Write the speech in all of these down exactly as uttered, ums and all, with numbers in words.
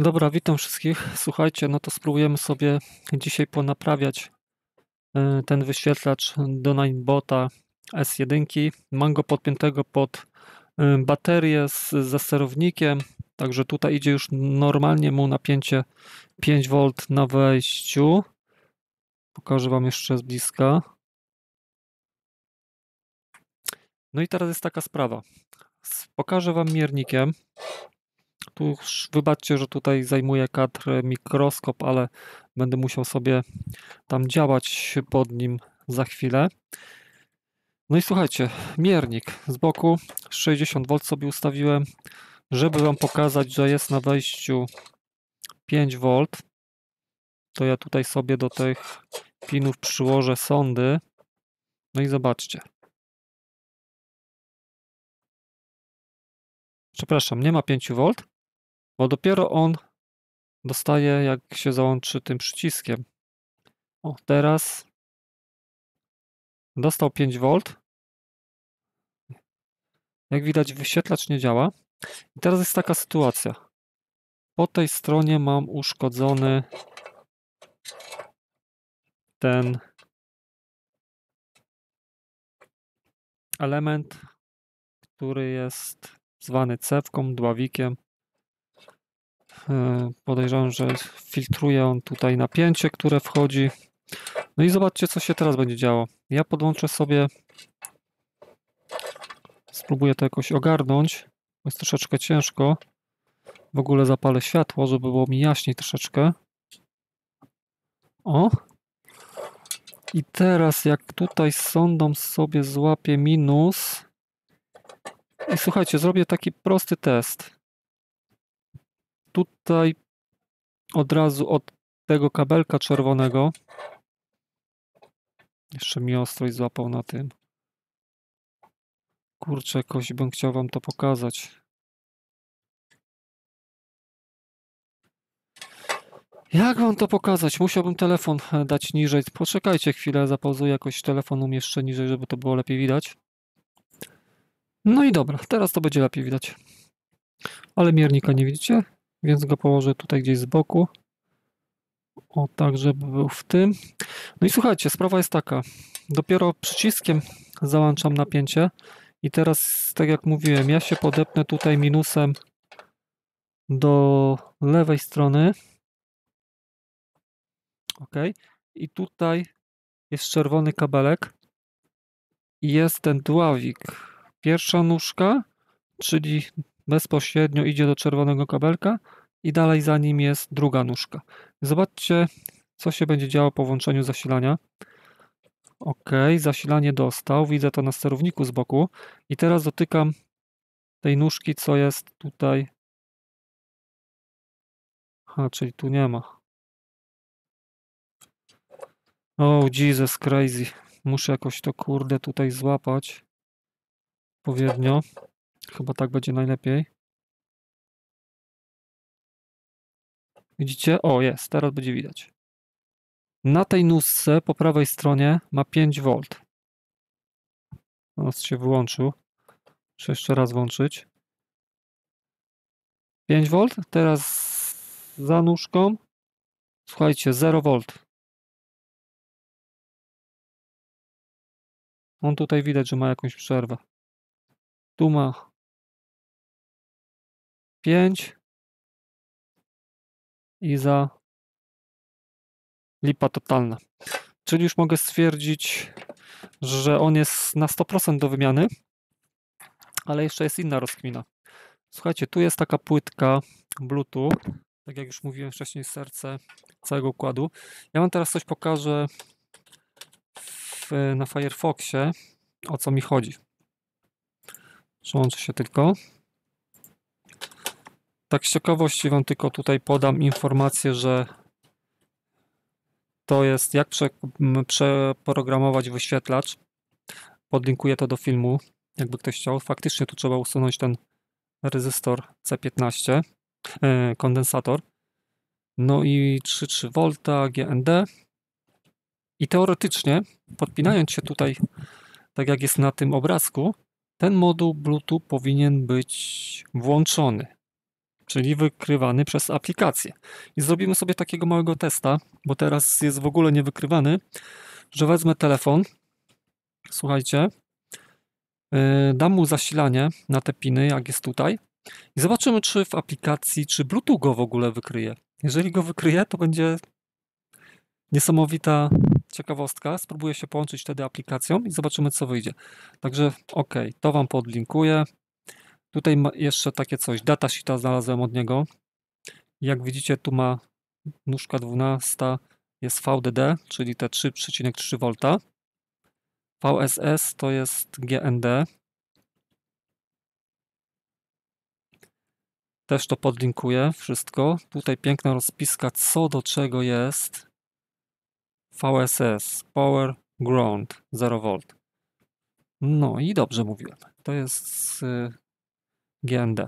Dobra, witam wszystkich. Słuchajcie, no to spróbujemy sobie dzisiaj ponaprawiać e, ten wyświetlacz do Ninebota S jeden. Mam go podpiętego pod e, baterię z, ze sterownikiem, także tutaj idzie już normalnie mu napięcie pięć wolt na wejściu. Pokażę Wam jeszcze z bliska. No i teraz jest taka sprawa. Pokażę Wam miernikiem. Tu już wybaczcie, że tutaj zajmuje kadr mikroskop, ale będę musiał sobie tam działać pod nim za chwilę. No i słuchajcie, miernik z boku sześćdziesiąt wolt sobie ustawiłem, żeby Wam pokazać, że jest na wejściu pięć wolt. To ja tutaj sobie do tych pinów przyłożę sondy. No i zobaczcie. Przepraszam, nie ma pięć wolt, bo dopiero on dostaje, jak się załączy tym przyciskiem. O, teraz dostał pięć wolt. Jak widać, wyświetlacz nie działa. I teraz jest taka sytuacja. Po tej stronie mam uszkodzony ten element, który jest zwany cewką, dławikiem. Podejrzewam, że filtruje on tutaj napięcie, które wchodzi. No i zobaczcie, co się teraz będzie działo. Ja podłączę sobie, spróbuję to jakoś ogarnąć. Jest troszeczkę ciężko. W ogóle zapalę światło, żeby było mi jaśniej troszeczkę. O! I teraz jak tutaj sondą sobie złapię minus. I słuchajcie, zrobię taki prosty test. Tutaj od razu od tego kabelka czerwonego. Jeszcze mi ostrość złapał na tym. Kurczę, jakoś bym chciał Wam to pokazać. Jak Wam to pokazać? Musiałbym telefon dać niżej. Poczekajcie chwilę, zapauzuję jakoś telefon umieszczę niżej, żeby to było lepiej widać. No i dobra, teraz to będzie lepiej widać. Ale miernika nie widzicie, więc go położę tutaj gdzieś z boku. O, tak, żeby był w tym. No i słuchajcie, sprawa jest taka. Dopiero przyciskiem załączam napięcie i teraz, tak jak mówiłem, ja się podepnę tutaj minusem do lewej strony. OK. I tutaj jest czerwony kabelek i jest ten dławik. Pierwsza nóżka, czyli bezpośrednio idzie do czerwonego kabelka i dalej za nim jest druga nóżka. Zobaczcie, co się będzie działo po włączeniu zasilania. OK, zasilanie dostał, widzę to na sterowniku z boku i teraz dotykam tej nóżki, co jest tutaj. A, czyli tu nie ma. Oh, Jesus crazy. Muszę jakoś to, kurde, tutaj złapać odpowiednio. Chyba tak będzie najlepiej. Widzicie? O, jest, teraz będzie widać. Na tej nóżce po prawej stronie ma pięć wolt. Teraz się wyłączył. Muszę jeszcze raz włączyć. pięć wolt. Teraz za nóżką. Słuchajcie, zero wolt. On tutaj widać, że ma jakąś przerwę. Tu ma pięć. I za lipa totalna. Czyli już mogę stwierdzić, że on jest na sto procent do wymiany, ale jeszcze jest inna rozkmina. Słuchajcie, tu jest taka płytka Bluetooth, tak jak już mówiłem wcześniej, serce całego układu. Ja wam teraz coś pokażę w, na Firefoxie, o co mi chodzi. Przełączę się tylko. Tak z ciekawości wam tylko tutaj podam informację, że to jest jak prze, przeprogramować wyświetlacz. Podlinkuję to do filmu, jakby ktoś chciał. Faktycznie tu trzeba usunąć ten rezystor C piętnaście, yy, kondensator. No i trzy przecinek trzy wolta G N D. I teoretycznie, podpinając się tutaj, tak jak jest na tym obrazku, ten moduł Bluetooth powinien być włączony. czyli wykrywany przez aplikację. I zrobimy sobie takiego małego testa, bo teraz jest w ogóle niewykrywany, że wezmę telefon, słuchajcie, yy, dam mu zasilanie na te piny, jak jest tutaj i zobaczymy, czy w aplikacji, czy Bluetooth go w ogóle wykryje. Jeżeli go wykryje, to będzie niesamowita ciekawostka. Spróbuję się połączyć wtedy aplikacją i zobaczymy, co wyjdzie. Także ok, to Wam podlinkuję. Tutaj ma jeszcze takie coś, datasheeta znalazłem od niego. Jak widzicie, tu ma nóżka dwunasta, jest V D D, czyli te trzy przecinek trzy V. V S S to jest G N D. Też to podlinkuję wszystko. Tutaj piękna rozpiska, co do czego jest. V S S, Power Ground, zero V. No i dobrze mówiłem. To jest y, G N D.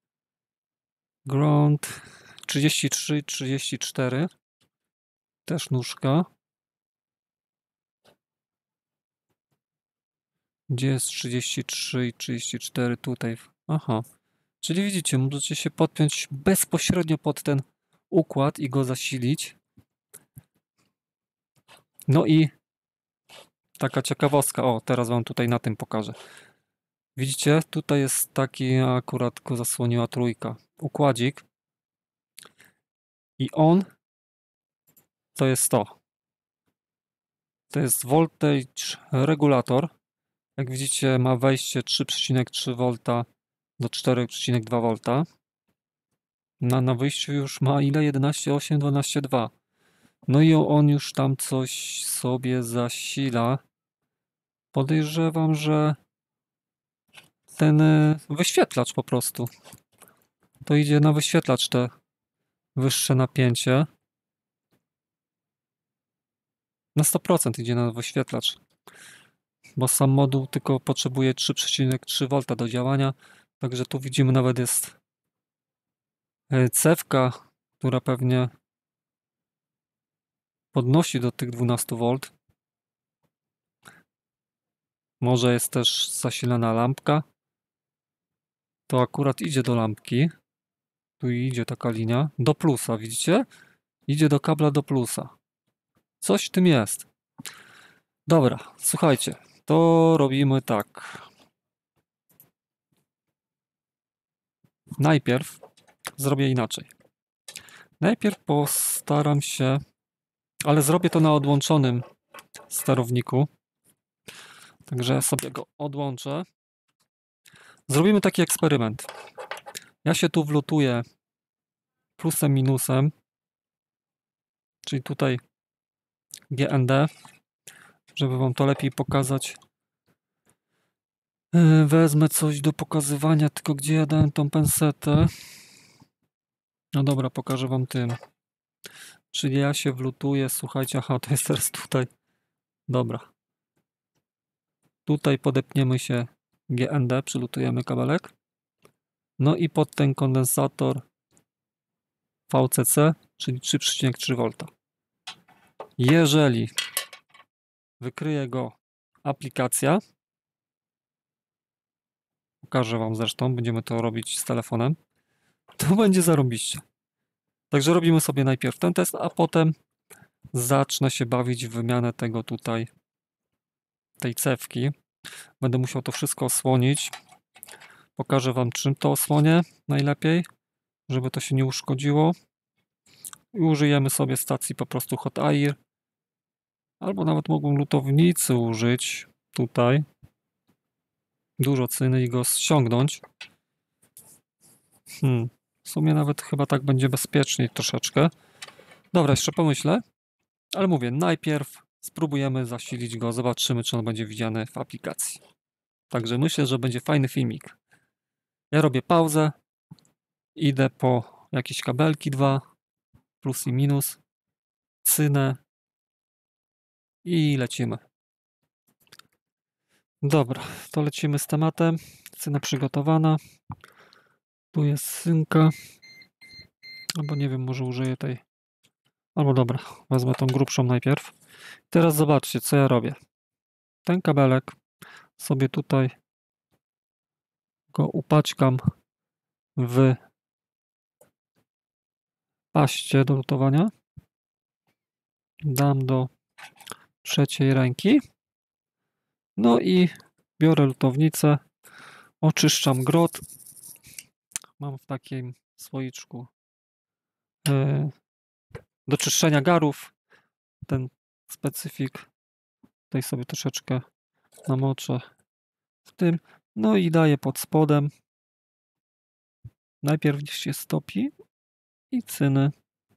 Ground trzydzieści trzy, trzydzieści cztery. Też nóżka. Gdzie jest trzydzieści trzy i trzydzieści cztery? Tutaj. Aha. Czyli widzicie, możecie się podpiąć bezpośrednio pod ten układ i go zasilić. No i taka ciekawostka. O, teraz Wam tutaj na tym pokażę. Widzicie, tutaj jest taki, akurat go zasłoniła trójka, układzik. I on to jest to. To jest voltage regulator. Jak widzicie, ma wejście trzy przecinek trzy V do cztery przecinek dwa V. Na, na wyjściu już ma ile? jedenaście przecinek osiem, dwanaście przecinek dwa. No i on już tam coś sobie zasila. Podejrzewam, że ten wyświetlacz po prostu. To idzie na wyświetlacz te wyższe napięcie. Na sto procent idzie na wyświetlacz. Bo sam moduł tylko potrzebuje trzy przecinek trzy V do działania. Także tu widzimy, nawet jest cewka, która pewnie podnosi do tych dwunastu V. Może jest też zasilana lampka. To akurat idzie do lampki. Tu idzie taka linia. Do plusa, widzicie? Idzie do kabla do plusa. Coś w tym jest. Dobra, słuchajcie. To robimy tak. Najpierw zrobię inaczej. Najpierw postaram się, ale zrobię to na odłączonym sterowniku. Także ja sobie go odłączę. Zrobimy taki eksperyment. Ja się tu wlutuję plusem, minusem, czyli tutaj G N D, żeby Wam to lepiej pokazać. Wezmę coś do pokazywania, tylko gdzie ja dałem tą pensetę. No dobra, pokażę Wam tym. Czyli ja się wlutuję, słuchajcie, aha, to jest teraz tutaj. Dobra. Tutaj podepniemy się G N D, przylutujemy kabelek. No i pod ten kondensator V C C, czyli trzy przecinek trzy V. Jeżeli wykryje go aplikacja, pokażę Wam zresztą, będziemy to robić z telefonem, to będzie zarąbiście. Także robimy sobie najpierw ten test, a potem zacznę się bawić w wymianę tego tutaj, tej cewki. Będę musiał to wszystko osłonić. Pokażę Wam, czym to osłonię najlepiej, żeby to się nie uszkodziło. I użyjemy sobie stacji po prostu hot air. Albo nawet mogą lutownicy użyć tutaj. Dużo cyny i go ściągnąć. Hmm. W sumie nawet chyba tak będzie bezpieczniej troszeczkę. Dobra, jeszcze pomyślę. Ale mówię, najpierw spróbujemy zasilić go, zobaczymy, czy on będzie widziany w aplikacji. Także myślę, że będzie fajny filmik. Ja robię pauzę. Idę po jakieś kabelki dwa, plus i minus, cynę i lecimy. Dobra, to lecimy z tematem. Cyna przygotowana. Tu jest synka. Albo nie wiem, może użyję tej. Albo dobra, wezmę tą grubszą najpierw. Teraz zobaczcie, co ja robię. Ten kabelek sobie tutaj go upaćkam w paście do lutowania. Dam do trzeciej ręki. No i biorę lutownicę, oczyszczam grot. Mam w takim słoiczku yy, do czyszczenia garów ten specyfik. Tutaj sobie troszeczkę namoczę w tym. No i daję pod spodem. Najpierw niech się stopi i cyny.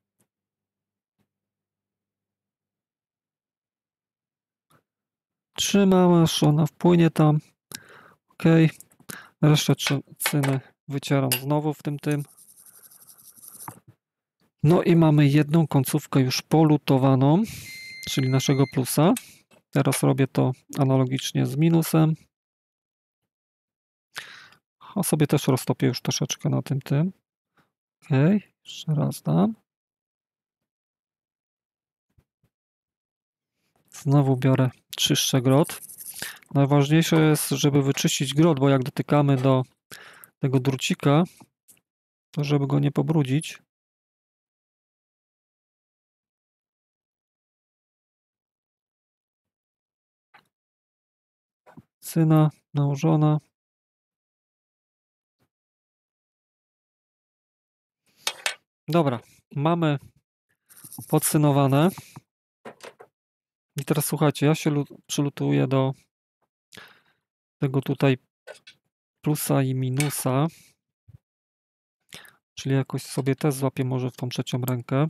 Trzymam, aż ona wpłynie tam. Ok. Resztę cyny wycieram znowu w tym tym. No i mamy jedną końcówkę już polutowaną, czyli naszego plusa. Teraz robię to analogicznie z minusem. A sobie też roztopię już troszeczkę na tym tym. Ok, jeszcze raz dam. Znowu biorę, czyszczę grot. Najważniejsze jest, żeby wyczyścić grot, bo jak dotykamy do tego drucika, to żeby go nie pobrudzić. Cyna nałożona. Dobra, mamy podsynowane. I teraz słuchajcie, ja się przylutuję do tego tutaj plusa i minusa. Czyli jakoś sobie też złapię może w tą trzecią rękę.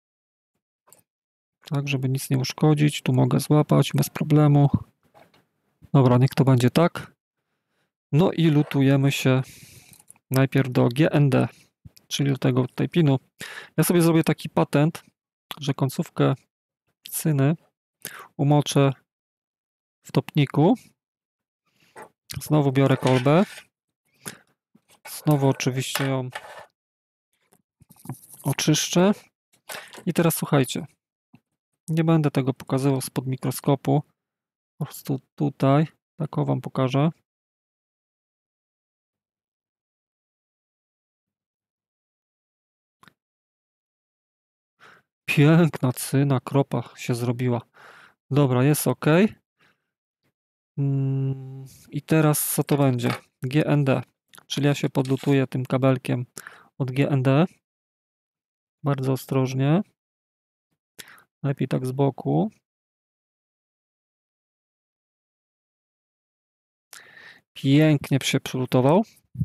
Tak, żeby nic nie uszkodzić. Tu mogę złapać bez problemu. Dobra, niech to będzie tak. No i lutujemy się najpierw do G N D, czyli do tego tutaj pinu. Ja sobie zrobię taki patent, że końcówkę cyny umoczę w topniku. Znowu biorę kolbę. Znowu oczywiście ją oczyszczę. I teraz słuchajcie. Nie będę tego pokazywał spod mikroskopu. Po prostu tutaj. Tak o wam pokażę. Piękna cyna, kropa się zrobiła. Dobra, jest ok. I teraz co to będzie? G N D. Czyli ja się podlutuję tym kabelkiem od G N D. Bardzo ostrożnie. Lepiej tak z boku. Pięknie się przylutował.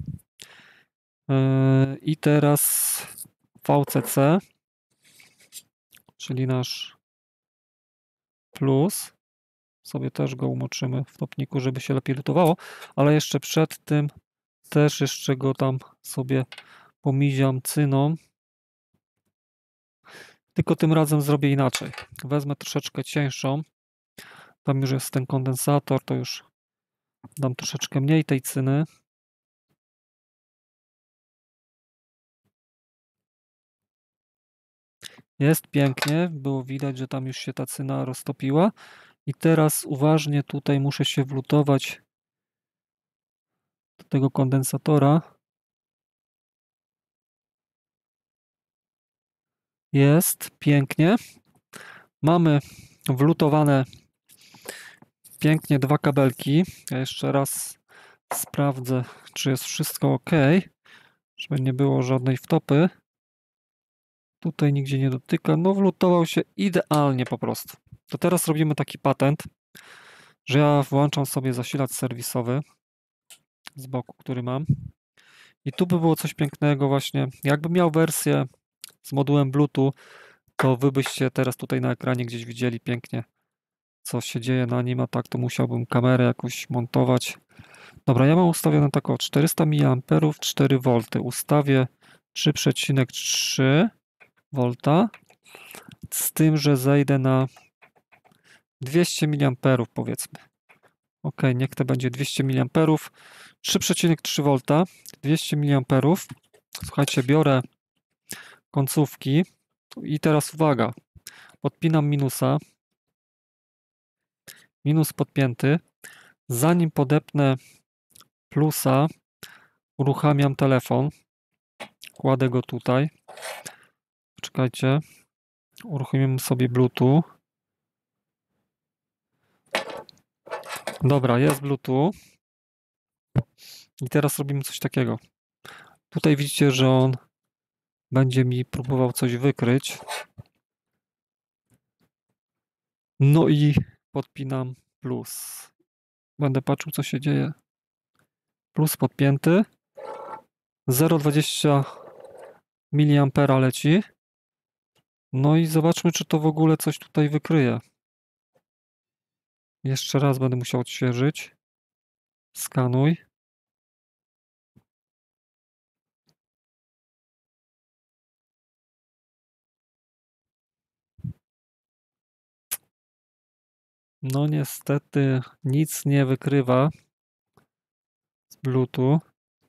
I teraz V C C, czyli nasz plus. Sobie też go umoczymy w topniku, żeby się lepiej lutowało, ale jeszcze przed tym też jeszcze go tam sobie pomiziam cyną. Tylko tym razem zrobię inaczej. Wezmę troszeczkę cieńszą. Tam już jest ten kondensator, to już dam troszeczkę mniej tej cyny. Jest pięknie, było widać, że tam już się ta cyna roztopiła. I teraz uważnie tutaj muszę się wlutować do tego kondensatora. Jest pięknie. Mamy wlutowane pięknie dwa kabelki. Ja jeszcze raz sprawdzę, czy jest wszystko ok, żeby nie było żadnej wtopy. Tutaj nigdzie nie dotyka. No wlutował się idealnie po prostu. To teraz robimy taki patent, że ja włączam sobie zasilacz serwisowy z boku, który mam. I tu by było coś pięknego właśnie. Jakbym miał wersję z modułem Bluetooth, to wy byście teraz tutaj na ekranie gdzieś widzieli pięknie, co się dzieje na nim, a tak to musiałbym kamerę jakoś montować. Dobra, ja mam ustawione tak o czterysta miliamperów, cztery wolty. Ustawię trzy przecinek trzy wolta, z tym, że zejdę na dwieście miliamperów powiedzmy. Ok, niech to będzie dwieście miliamperów, trzy przecinek trzy wolta, dwieście miliamperów. Słuchajcie, biorę końcówki i teraz uwaga, podpinam minusa. Minus podpięty. Zanim podepnę plusa, uruchamiam telefon. Kładę go tutaj. Czekajcie. Uruchomimy sobie Bluetooth. Dobra, jest Bluetooth. I teraz robimy coś takiego. Tutaj widzicie, że on będzie mi próbował coś wykryć. No i podpinam plus. Będę patrzył, co się dzieje. Plus podpięty. zero przecinek dwadzieścia miliampera leci. No i zobaczmy, czy to w ogóle coś tutaj wykryje. Jeszcze raz będę musiał odświeżyć. Skanuj. No niestety nic nie wykrywa z Bluetooth.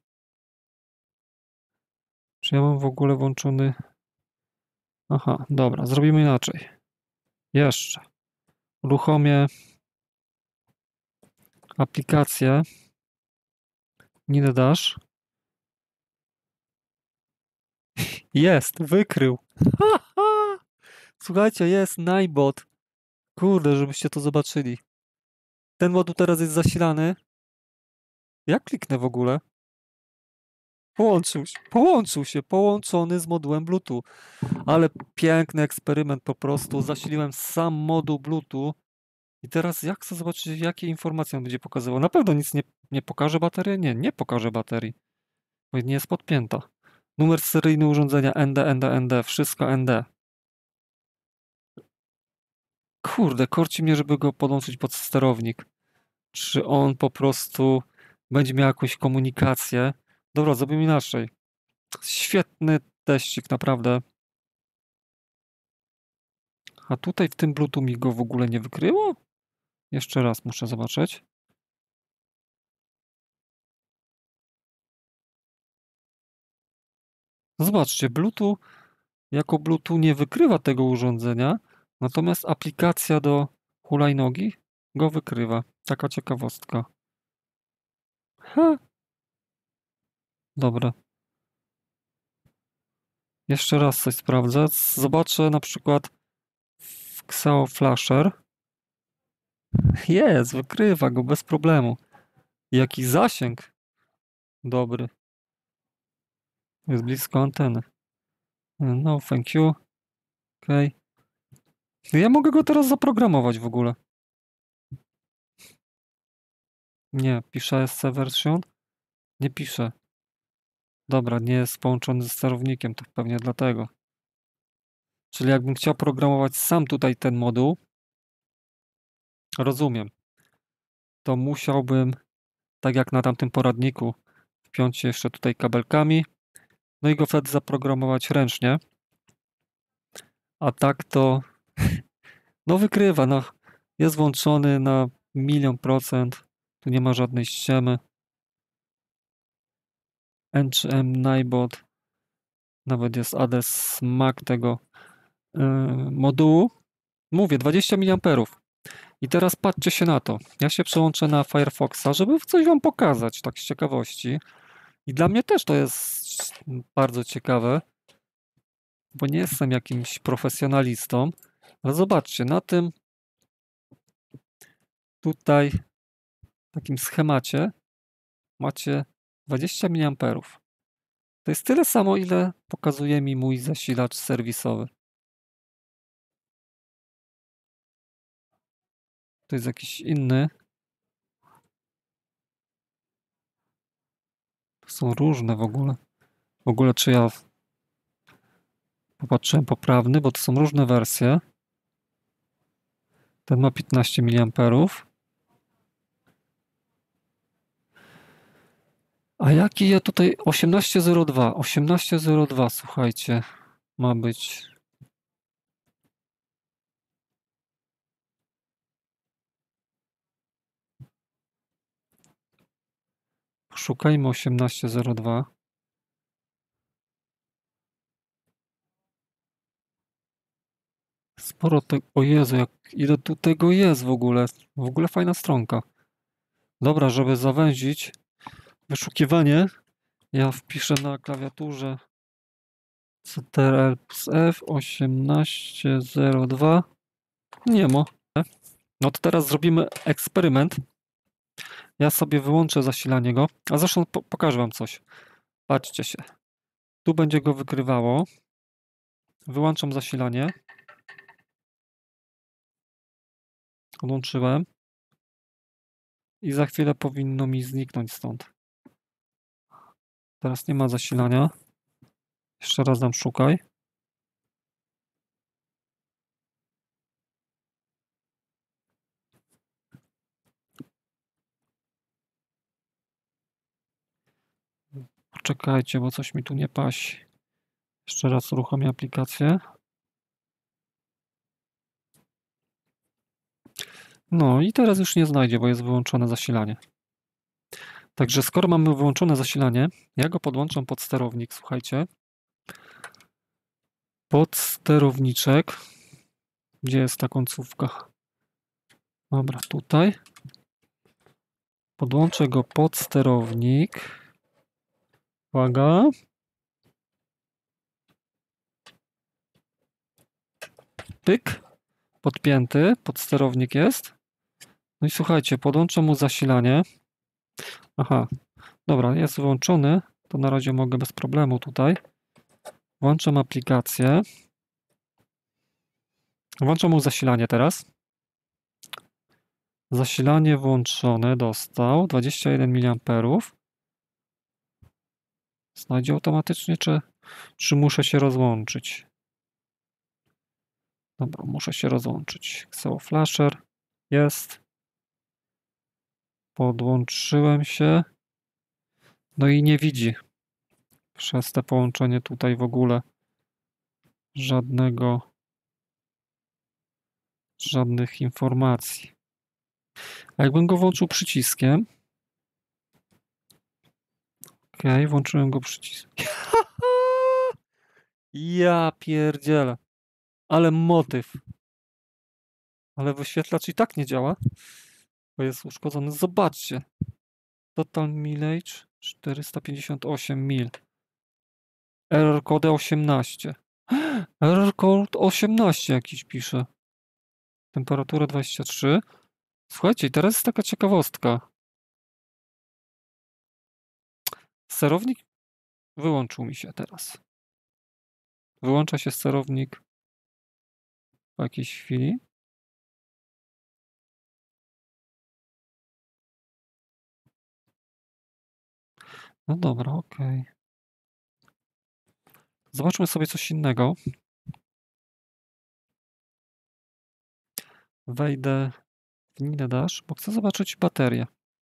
Czy ja mam w ogóle włączony... Aha, dobra, zrobimy inaczej. Jeszcze. Uruchomię aplikację NinDash. Jest, wykrył. Słuchajcie, jest Ninebot. Kurde, żebyście to zobaczyli. Ten moduł teraz jest zasilany. Jak kliknę w ogóle? Połączył się, połączył się, połączony z modułem Bluetooth. Ale piękny eksperyment po prostu. Zasiliłem sam moduł Bluetooth. I teraz jak chcę zobaczyć, jakie informacje on będzie pokazywał. Na pewno nic nie, nie pokaże baterii? Nie, nie pokaże baterii. Bo nie jest podpięta. Numer seryjny urządzenia N D, N D, N D. Wszystko N D. Kurde, korci mnie, żeby go podłączyć pod sterownik. Czy on po prostu będzie miał jakąś komunikację? Dobra, zrobimy inaczej. Świetny teścik, naprawdę. A tutaj w tym Bluetooth mi go w ogóle nie wykryło? Jeszcze raz muszę zobaczyć. Zobaczcie, Bluetooth jako Bluetooth nie wykrywa tego urządzenia, natomiast aplikacja do hulajnogi go wykrywa. Taka ciekawostka. Ha. Dobra. Jeszcze raz coś sprawdzę. Zobaczę na przykład w Xevo Flasher. Jest, wykrywa go bez problemu. Jaki zasięg dobry. Jest blisko anteny. No, thank you. Okej. Okay. Ja mogę go teraz zaprogramować w ogóle. Nie, pisze S C version. Nie pisze. Dobra, nie jest połączony ze sterownikiem, to pewnie dlatego. Czyli jakbym chciał programować sam tutaj ten moduł, rozumiem, to musiałbym, tak jak na tamtym poradniku, wpiąć się jeszcze tutaj kabelkami, no i go wtedy zaprogramować ręcznie. A tak to, no wykrywa, no, jest włączony na milion procent, tu nie ma żadnej ściemy. N trzy M Ninebot, nawet jest adres M A C tego yy, modułu. Mówię, dwadzieścia miliamperów. I teraz patrzcie się na to. Ja się przełączę na Firefoxa, żeby coś wam pokazać, tak z ciekawości. I dla mnie też to jest bardzo ciekawe, bo nie jestem jakimś profesjonalistą. Ale zobaczcie, na tym tutaj takim schemacie macie dwadzieścia miliamperów. To jest tyle samo, ile pokazuje mi mój zasilacz serwisowy. To jest jakiś inny. To są różne w ogóle. W ogóle czy ja popatrzyłem poprawny, bo to są różne wersje. Ten ma piętnaście miliamperów. A jaki ja tutaj... osiemnaście zero dwa. osiemnaście zero dwa, słuchajcie. Ma być... Szukajmy osiemnaście zero dwa. Sporo tego... O Jezu, jak... ile tu tego jest w ogóle. W ogóle fajna stronka. Dobra, żeby zawęzić wyszukiwanie, ja wpiszę na klawiaturze C T R L plus F osiemnaście zero dwa. Nie ma. No to teraz zrobimy eksperyment. Ja sobie wyłączę zasilanie go, a zresztą po pokażę wam coś. Patrzcie się. Tu będzie go wykrywało. Wyłączam zasilanie. Odłączyłem. I za chwilę powinno mi zniknąć stąd. Teraz nie ma zasilania. Jeszcze raz dam szukaj. Poczekajcie, bo coś mi tu nie pasi. Jeszcze raz uruchomię aplikację. No i teraz już nie znajdzie, bo jest wyłączone zasilanie. Także skoro mamy wyłączone zasilanie, ja go podłączam pod sterownik, słuchajcie. Pod sterowniczek. Gdzie jest ta końcówka? Dobra, tutaj. Podłączę go pod sterownik. Uwaga. Pyk. Podpięty, pod sterownik jest. No i słuchajcie, podłączę mu zasilanie. Aha, dobra, jest wyłączony. To na razie mogę bez problemu tutaj. Włączam aplikację. Włączam mu zasilanie teraz. Zasilanie włączone, dostał dwadzieścia jeden miliamperów. Znajdzie automatycznie, czy, czy muszę się rozłączyć? Dobra, muszę się rozłączyć. Xevo Flasher jest. Podłączyłem się. No i nie widzi przez te połączenie tutaj w ogóle żadnego, żadnych informacji. A jakbym go włączył przyciskiem. Ok, włączyłem go przyciskiem. Ja pierdzielę. Ale motyw. Ale wyświetlacz i tak nie działa. Bo jest uszkodzony. Zobaczcie. Total millage czterysta pięćdziesiąt osiem mil. Error code osiemnaście. Error code osiemnaście jakiś pisze. Temperatura dwadzieścia trzy. Słuchajcie, teraz jest taka ciekawostka. Sterownik wyłączył mi się teraz. Wyłącza się sterownik po jakiejś chwili. No dobra, okej. Okay. Zobaczmy sobie coś innego. Wejdę w Ninedash, bo chcę zobaczyć baterię.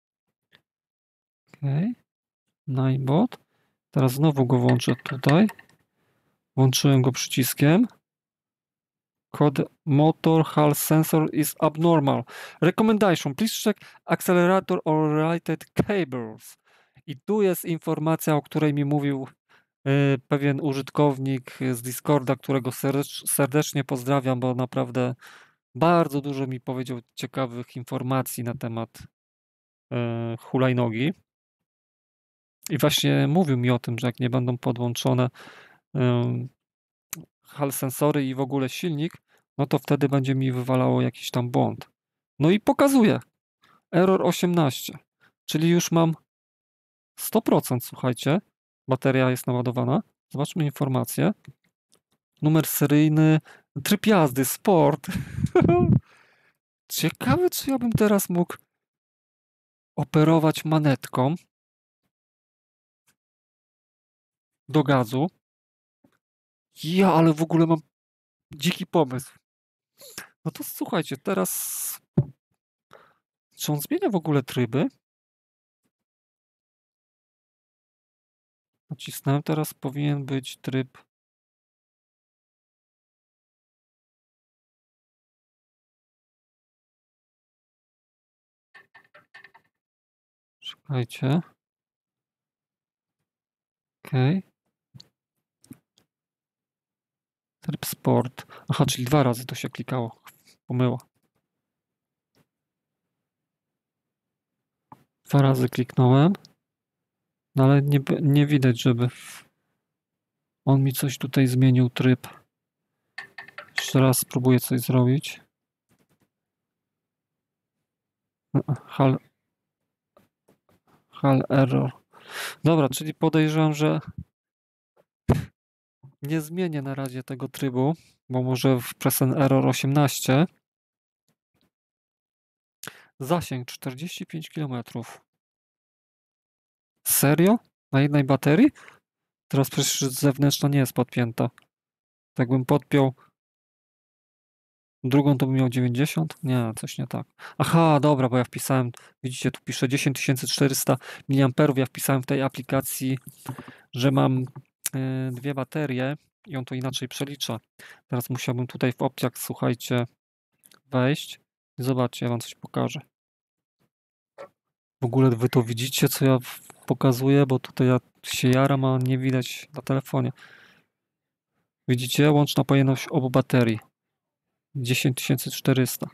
Okej. Okay. Ninebot. Teraz znowu go włączę tutaj. Włączyłem go przyciskiem. Code motor hull sensor is abnormal. Recommendation. Please check accelerator or related cables. I tu jest informacja, o której mi mówił y, pewien użytkownik z Discorda, którego serdecznie pozdrawiam, bo naprawdę bardzo dużo mi powiedział ciekawych informacji na temat y, hulajnogi. I właśnie mówił mi o tym, że jak nie będą podłączone y, hall sensory i w ogóle silnik, no to wtedy będzie mi wywalało jakiś tam błąd. No i pokazuje. Error osiemnaście. Czyli już mam sto procent, słuchajcie. Bateria jest naładowana. Zobaczmy informację. Numer seryjny, tryb jazdy, sport. Ciekawe, czy ja bym teraz mógł operować manetką do gazu. Ja, ale w ogóle mam dziki pomysł. No to słuchajcie, teraz czy on zmienia w ogóle tryby? Nacisnąłem, teraz powinien być tryb. Czekajcie. Okej. Okay. Tryb sport. Aha, czyli dwa razy to się klikało. Pomyła. Dwa razy kliknąłem. No ale nie, nie widać, żeby... On mi coś tutaj zmienił tryb. Jeszcze raz spróbuję coś zrobić. Hal, hal error. Dobra, czyli podejrzewam, że nie zmienię na razie tego trybu, bo może w present error osiemnaście. Zasięg czterdzieści pięć kilometrów. Serio? Na jednej baterii? Teraz przecież zewnętrzna nie jest podpięta. Jakbym podpiął drugą, to bym miał dziewięćdziesiąt? Nie, coś nie tak. Aha, dobra, bo ja wpisałem, widzicie, tu pisze dziesięć tysięcy czterysta miliamperów. Ja wpisałem w tej aplikacji, że mam y, dwie baterie i on to inaczej przelicza. Teraz musiałbym tutaj w opcjach, słuchajcie, wejść i zobaczcie, ja wam coś pokażę. W ogóle wy to widzicie, co ja pokazuję, bo tutaj ja się jaram, a nie widać na telefonie. Widzicie? Łączna pojemność obu baterii. dziesięć tysięcy czterysta.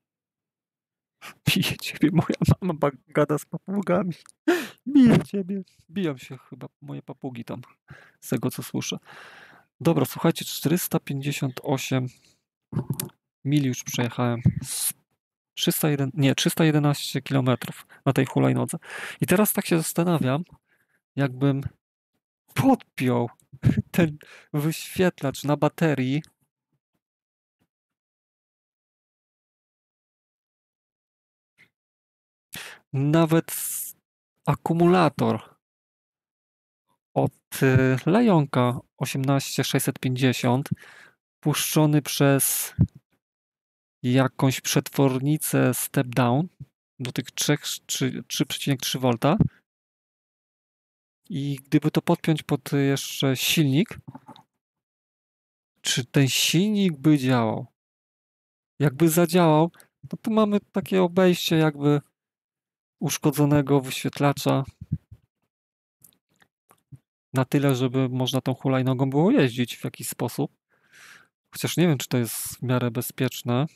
Bije ciebie, moja mama gada z papugami. Bije ciebie. Biją się chyba moje papugi tam, z tego co słyszę. Dobra, słuchajcie, czterysta pięćdziesiąt osiem mil już przejechałem. trzysta jeden, nie, trzysta jedenaście kilometrów na tej hulajnodze. I teraz tak się zastanawiam, jakbym podpiął ten wyświetlacz na baterii. Nawet akumulator od Lejonka osiemnaście sześćset pięćdziesiąt puszczony przez jakąś przetwornicę step down do tych trzy przecinek trzy wolta i gdyby to podpiąć pod jeszcze silnik, czy ten silnik by działał? Jakby zadziałał, no to mamy takie obejście jakby uszkodzonego wyświetlacza na tyle, żeby można tą hulajnogą było jeździć w jakiś sposób. Chociaż nie wiem, czy to jest w miarę bezpieczne.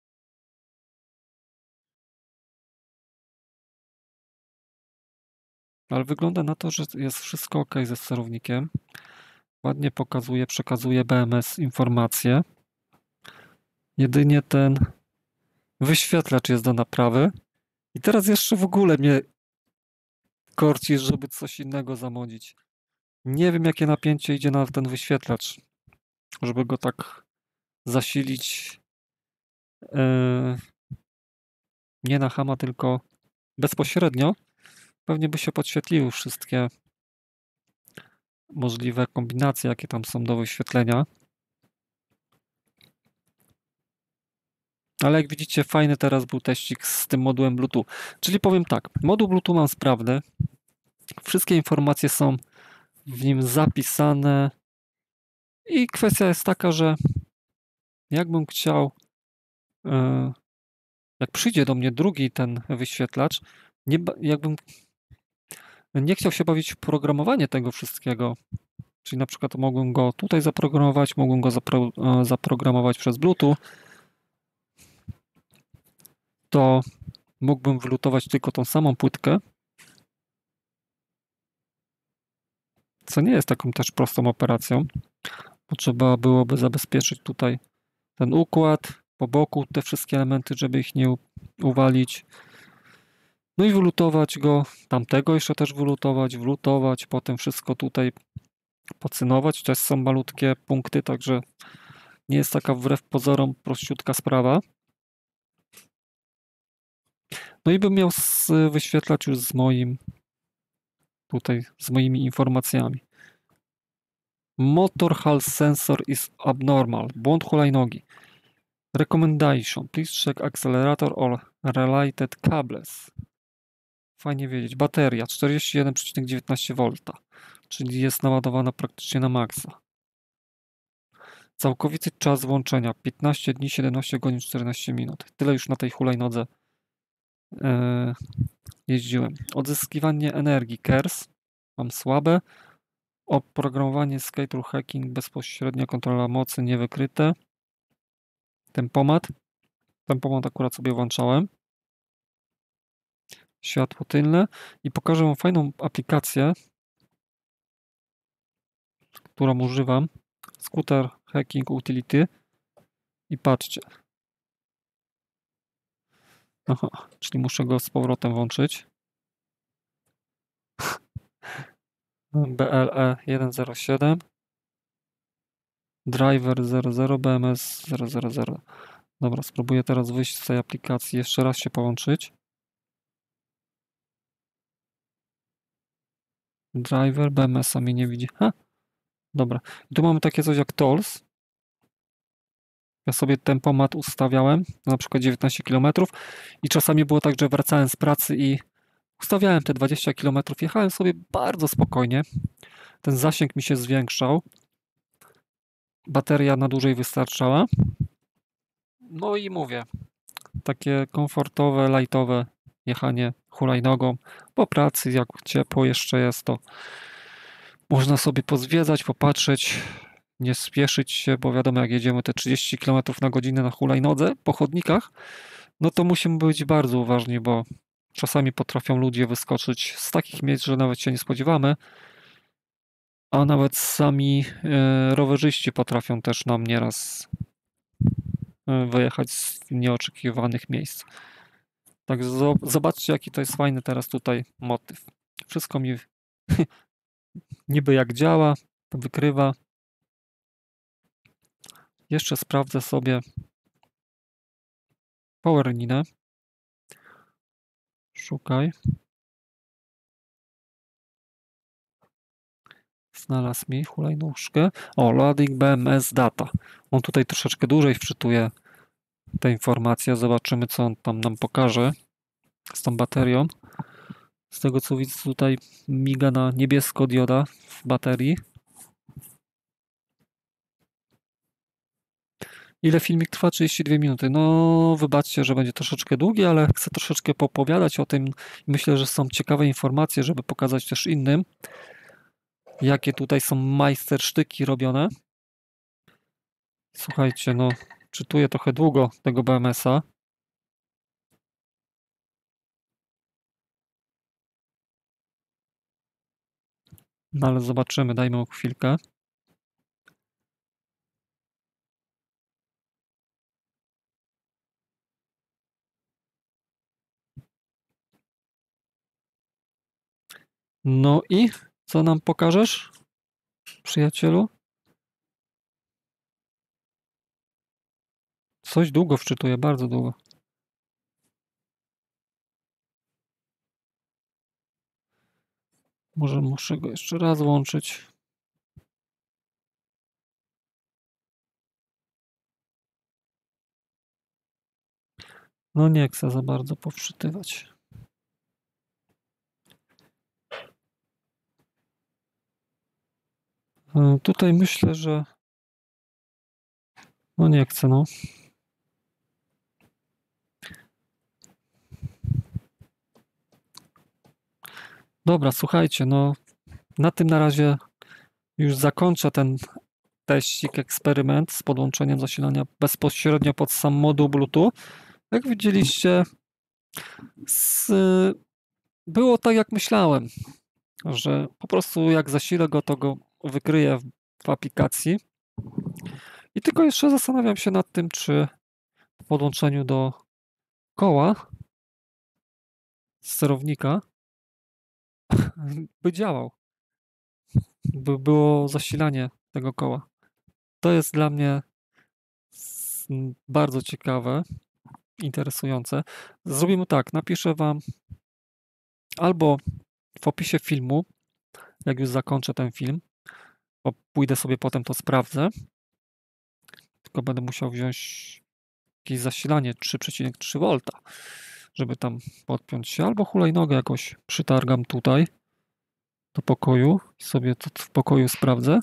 Ale wygląda na to, że jest wszystko ok ze sterownikiem. Ładnie pokazuje, przekazuje B M S informacje. Jedynie ten wyświetlacz jest do naprawy. I teraz jeszcze w ogóle mnie korci, żeby coś innego zamodzić. Nie wiem, jakie napięcie idzie na ten wyświetlacz, żeby go tak zasilić yy, nie na hama, tylko bezpośrednio. Pewnie by się podświetliły wszystkie możliwe kombinacje, jakie tam są do wyświetlenia. Ale jak widzicie, fajny teraz był teścik z tym modułem Bluetooth. Czyli powiem tak, moduł Bluetooth mam sprawny. Wszystkie informacje są w nim zapisane. I kwestia jest taka, że jakbym chciał, jak przyjdzie do mnie drugi ten wyświetlacz, nie, jakbym nie chciał się bawić w programowanie tego wszystkiego, czyli na przykład mogłem go tutaj zaprogramować, mogłem go zapro, zaprogramować przez Bluetooth, to mógłbym wylutować tylko tą samą płytkę, co nie jest taką też prostą operacją, bo trzeba byłoby zabezpieczyć tutaj ten układ, po boku te wszystkie elementy, żeby ich nie uwalić. No i wylutować go, tamtego jeszcze też wylutować, wlutować, potem wszystko tutaj pocynować. Też są malutkie punkty, także nie jest taka wbrew pozorom prościutka sprawa. No i bym miał wyświetlać już z moim tutaj, z moimi informacjami. Motor Hall Sensor is abnormal. Błąd hulajnogi. Recommendation. Please check accelerator or related cables. Fajnie wiedzieć. Bateria czterdzieści jeden przecinek dziewiętnaście wolta, czyli jest naładowana praktycznie na maksa. Całkowity czas włączenia piętnaście dni, siedemnaście godzin, czternaście minut. Tyle już na tej hulajnodze yy, jeździłem. Odzyskiwanie energii K E R S mam słabe. Oprogramowanie Skate Hacking, bezpośrednia kontrola mocy niewykryte. Tempomat. Tempomat akurat sobie włączałem. Światło tylne i pokażę wam fajną aplikację. którą używam. Scooter Hacking Utility. I patrzcie. Aha, czyli muszę go z powrotem włączyć. B L E jeden zero siedem. Driver zero zero, B M S zero zero zero. Dobra, spróbuję teraz wyjść z tej aplikacji, jeszcze raz się połączyć. Driver, B M S-a mnie nie widzi. Ha? Dobra. I tu mamy takie coś jak tolls. Ja sobie tempomat ustawiałem, na przykład dziewiętnaście kilometrów i czasami było tak, że wracałem z pracy i ustawiałem te dwadzieścia kilometrów, jechałem sobie bardzo spokojnie. Ten zasięg mi się zwiększał. Bateria na dłużej wystarczała. No i mówię, takie komfortowe, lightowe jechanie hulajnogą po pracy, jak ciepło jeszcze jest, to można sobie pozwiedzać, popatrzeć, nie spieszyć się, bo wiadomo, jak jedziemy te trzydzieści kilometrów na godzinę na hulajnodze po chodnikach, no to musimy być bardzo uważni, bo czasami potrafią ludzie wyskoczyć z takich miejsc, że nawet się nie spodziewamy, a nawet sami e, rowerzyści potrafią też nam nieraz e, wyjechać z nieoczekiwanych miejsc. Tak, zobaczcie, jaki to jest fajny teraz tutaj motyw. Wszystko mi niby jak działa, wykrywa. Jeszcze sprawdzę sobie powerlinę. Szukaj. Znalazł mi hulajnóżkę. O, loading B M S data. On tutaj troszeczkę dłużej wczytuje te informacje. Zobaczymy, co on tam nam pokaże z tą baterią. Z tego, co widzę, tutaj miga na niebiesko dioda w baterii. Ile filmik trwa? trzydzieści dwie minuty. No, wybaczcie, że będzie troszeczkę długi, ale chcę troszeczkę popowiadać o tym. Myślę, że są ciekawe informacje, żeby pokazać też innym, jakie tutaj są majstersztyki robione. Słuchajcie, no, czytuję trochę długo tego B M S-a. No, ale zobaczymy, dajmy mu chwilkę. No i co nam pokażesz, przyjacielu? Coś długo wczytuję, bardzo długo. Może muszę go jeszcze raz włączyć. No nie chcę za bardzo powczytywać. Tutaj myślę, że no nie chcę, no. Dobra, słuchajcie, no na tym na razie już zakończę ten teścik, eksperyment z podłączeniem zasilania bezpośrednio pod sam moduł Bluetooth. Jak widzieliście, z, było tak jak myślałem, że po prostu jak zasilę go, to go wykryję w, w aplikacji. I tylko jeszcze zastanawiam się nad tym, czy po podłączeniu do koła sterownika by działał, by było zasilanie tego koła. To jest dla mnie bardzo ciekawe, interesujące. Zrobimy tak, napiszę wam albo w opisie filmu, jak już zakończę ten film, bo pójdę sobie potem to sprawdzę, tylko będę musiał wziąć jakieś zasilanie trzy przecinek trzy wolta, żeby tam podpiąć się, albo hulajnogę jakoś przytargam tutaj do pokoju i sobie to w pokoju sprawdzę.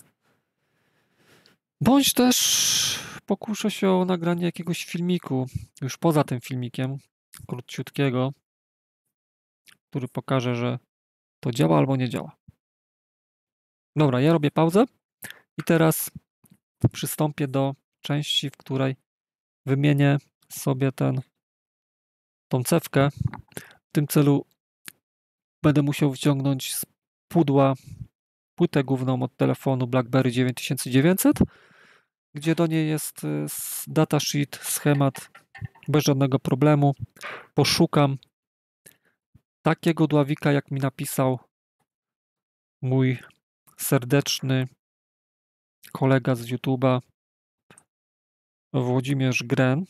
Bądź też pokuszę się o nagranie jakiegoś filmiku, już poza tym filmikiem, króciutkiego, który pokaże, że to działa albo nie działa. Dobra, ja robię pauzę i teraz przystąpię do części, w której wymienię sobie ten, tą cewkę. W tym celu będę musiał wciągnąć z pudła płytę główną od telefonu BlackBerry dziewięć tysięcy dziewięćset, gdzie do niej jest datasheet, schemat, bez żadnego problemu. Poszukam takiego dławika, jak mi napisał mój serdeczny kolega z YouTube'a, Włodzimierz Gren.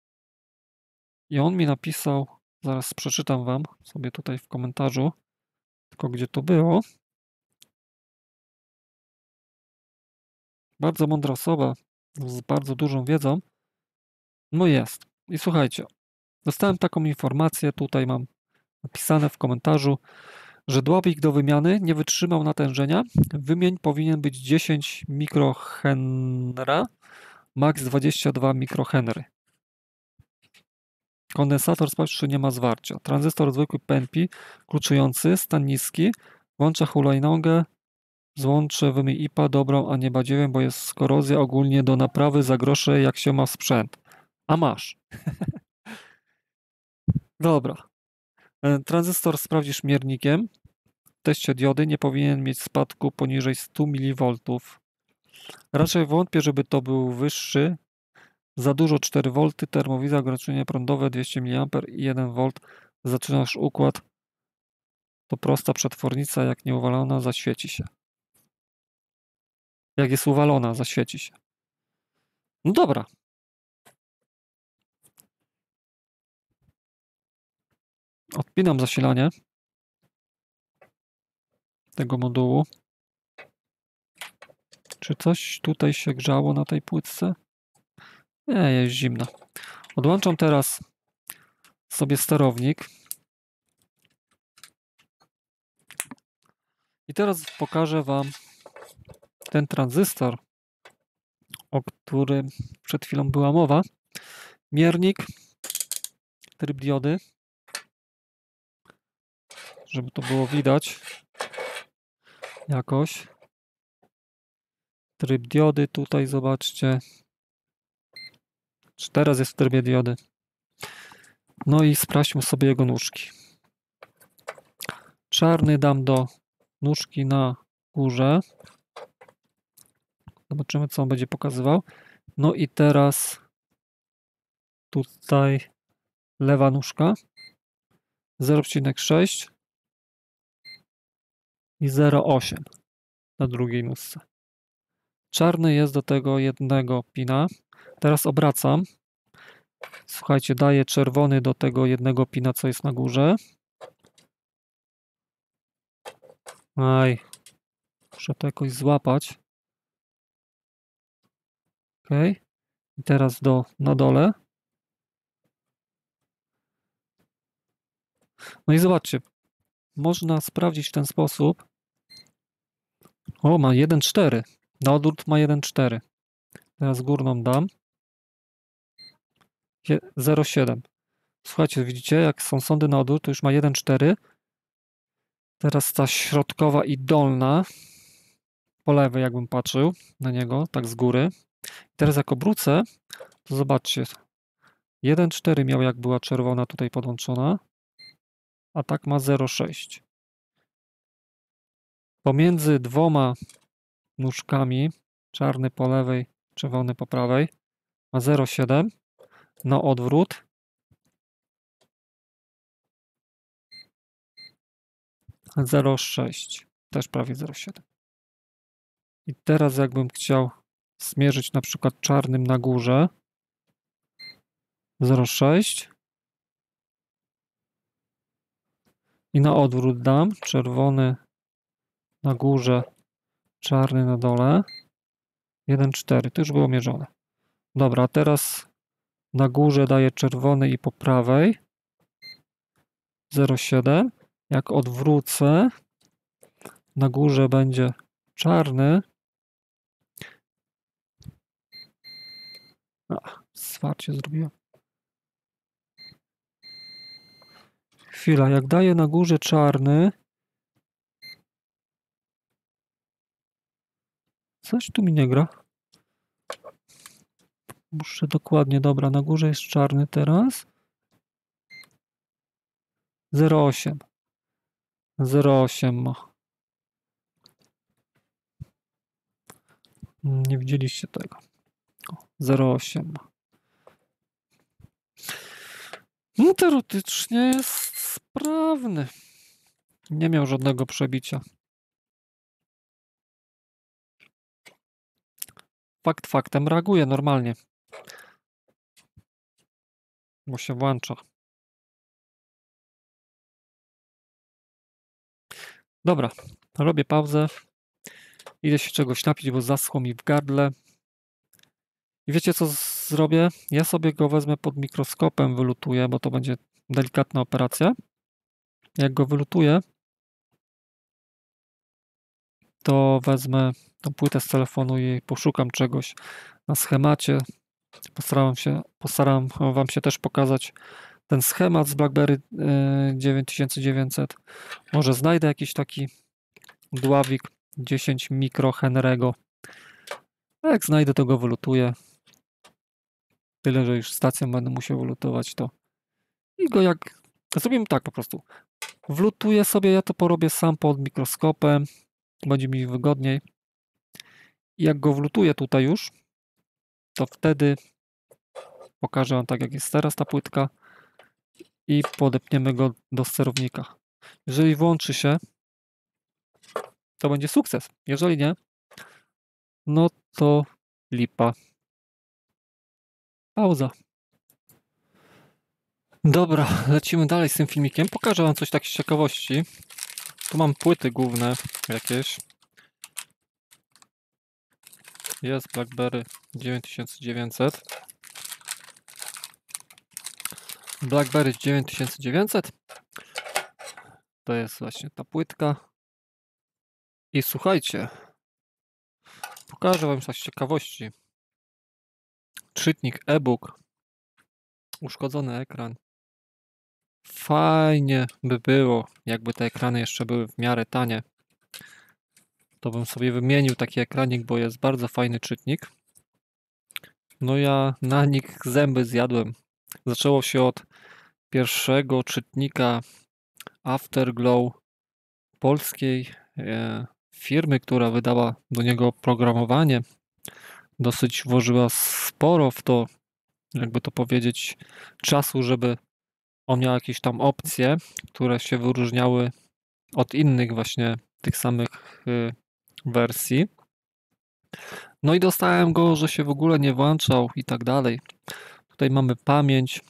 I on mi napisał, zaraz przeczytam wam sobie tutaj w komentarzu, tylko gdzie to było. Bardzo mądra osoba, z bardzo dużą wiedzą. No jest. I słuchajcie, dostałem taką informację, tutaj mam napisane w komentarzu, że dławik do wymiany nie wytrzymał natężenia. Wymień powinien być dziesięć mikrohenra, max dwadzieścia dwa mikrohenry. Kondensator sprawczy, nie ma zwarcia. Tranzystor zwykły P N P, kluczujący, stan niski, włącza hulajnogę, złącze wymień I P A dobrą, a nie badziewiem, bo jest korozja ogólnie do naprawy za grosze, jak się ma sprzęt. A masz. Dobra. Tranzystor sprawdzisz miernikiem. W teście diody nie powinien mieć spadku poniżej stu miliwoltów. Raczej wątpię, żeby to był wyższy. Za dużo cztery wolty, termowizor, ograniczenie prądowe dwieście miliamperów i jeden wolt. Zaczynasz układ. To prosta przetwornica, jak nie uwalona, zaświeci się. Jak jest uwalona, zaświeci się. No dobra. Odpinam zasilanie tego modułu. Czy coś tutaj się grzało na tej płytce? Nie, jest zimna. Odłączam teraz sobie sterownik. I teraz pokażę wam ten tranzystor, o którym przed chwilą była mowa. Miernik, tryb diody, żeby to było widać jakoś. Tryb diody tutaj, zobaczcie. Czy teraz jest w trybie diody. No i sprawdźmy sobie jego nóżki. Czarny dam do nóżki na górze. Zobaczymy, co on będzie pokazywał. No i teraz tutaj lewa nóżka. zero przecinek sześć i zero przecinek osiem na drugiej nóżce. Czarny jest do tego jednego pina. Teraz obracam. Słuchajcie, daję czerwony do tego jednego pina, co jest na górze. Aj, muszę to jakoś złapać. Ok. I teraz do, na dole. No i zobaczcie, można sprawdzić w ten sposób. O, ma jeden przecinek cztery. Na odwrót ma jeden przecinek cztery. Teraz górną dam. zero przecinek siedem. Słuchajcie, widzicie, jak są sądy na odwrót, to już ma jeden przecinek cztery. Teraz ta środkowa i dolna. Po lewej, jakbym patrzył na niego, tak z góry. Teraz jak obrócę, to zobaczcie. jeden przecinek cztery miał, jak była czerwona tutaj podłączona. A tak ma zero przecinek sześć. Pomiędzy dwoma nóżkami, czarny po lewej, czerwony po prawej, ma zero przecinek siedem. Na odwrót zero przecinek sześć. Też prawie zero przecinek siedem. I teraz jakbym chciał zmierzyć na przykład czarnym na górze zero przecinek sześć i na odwrót dam czerwony na górze, czarny na dole jeden przecinek cztery. To już było mierzone. Dobra, a teraz na górze daję czerwony i po prawej zero przecinek siedem. Jak odwrócę, na górze będzie czarny. A, zwarcie zrobiłem. Chwila, jak daję na górze czarny, coś tu mi nie gra. Muszę dokładnie, dobra, na górze jest czarny teraz. zero przecinek osiem. zero przecinek osiem ma. Nie widzieliście tego. zero osiem. No teoretycznie jest sprawny. Nie miał żadnego przebicia. Fakt faktem reaguje normalnie. Bo się włącza. Dobra, robię pauzę. Idę się czegoś napić, bo zaschło mi w gardle. I wiecie co zrobię? Ja sobie go wezmę pod mikroskopem, wylutuję, bo to będzie delikatna operacja. Jak go wylutuję, to wezmę tą płytę z telefonu i poszukam czegoś na schemacie. Postaram się, postaram wam się też pokazać ten schemat z BlackBerry dziewięć tysięcy dziewięćset. Może znajdę jakiś taki dławik dziesięć mikrohenry'ego. A jak znajdę, to go wylutuję. Tyle, że już stacją będę musiał wylutować to. I go jak... Zrobimy tak po prostu. Wlutuję sobie, ja to porobię sam pod mikroskopem. Będzie mi wygodniej. I jak go wlutuję tutaj już, to wtedy pokażę wam tak, jak jest teraz ta płytka i podepniemy go do sterownika. Jeżeli włączy się, to będzie sukces. Jeżeli nie, no to lipa. Pauza. Dobra, lecimy dalej z tym filmikiem. Pokażę wam coś tak z ciekawości. Tu mam płyty główne jakieś. Jest BlackBerry dziewięć tysięcy dziewięćset. BlackBerry dziewięć tysięcy dziewięćset. To jest właśnie ta płytka. I słuchajcie, pokażę wam coś z ciekawości. Czytnik e-book. Uszkodzony ekran. Fajnie by było, jakby te ekrany jeszcze były w miarę tanie. To bym sobie wymienił taki ekranik, bo jest bardzo fajny czytnik. No ja na nich zęby zjadłem. Zaczęło się od pierwszego czytnika Afterglow polskiej e, firmy, która wydała do niego oprogramowanie. Dosyć włożyła sporo w to, jakby to powiedzieć, czasu, żeby on miał jakieś tam opcje, które się wyróżniały od innych właśnie tych samych y, wersji. No i dostałem go, że się w ogóle nie włączał i tak dalej. Tutaj mamy pamięć,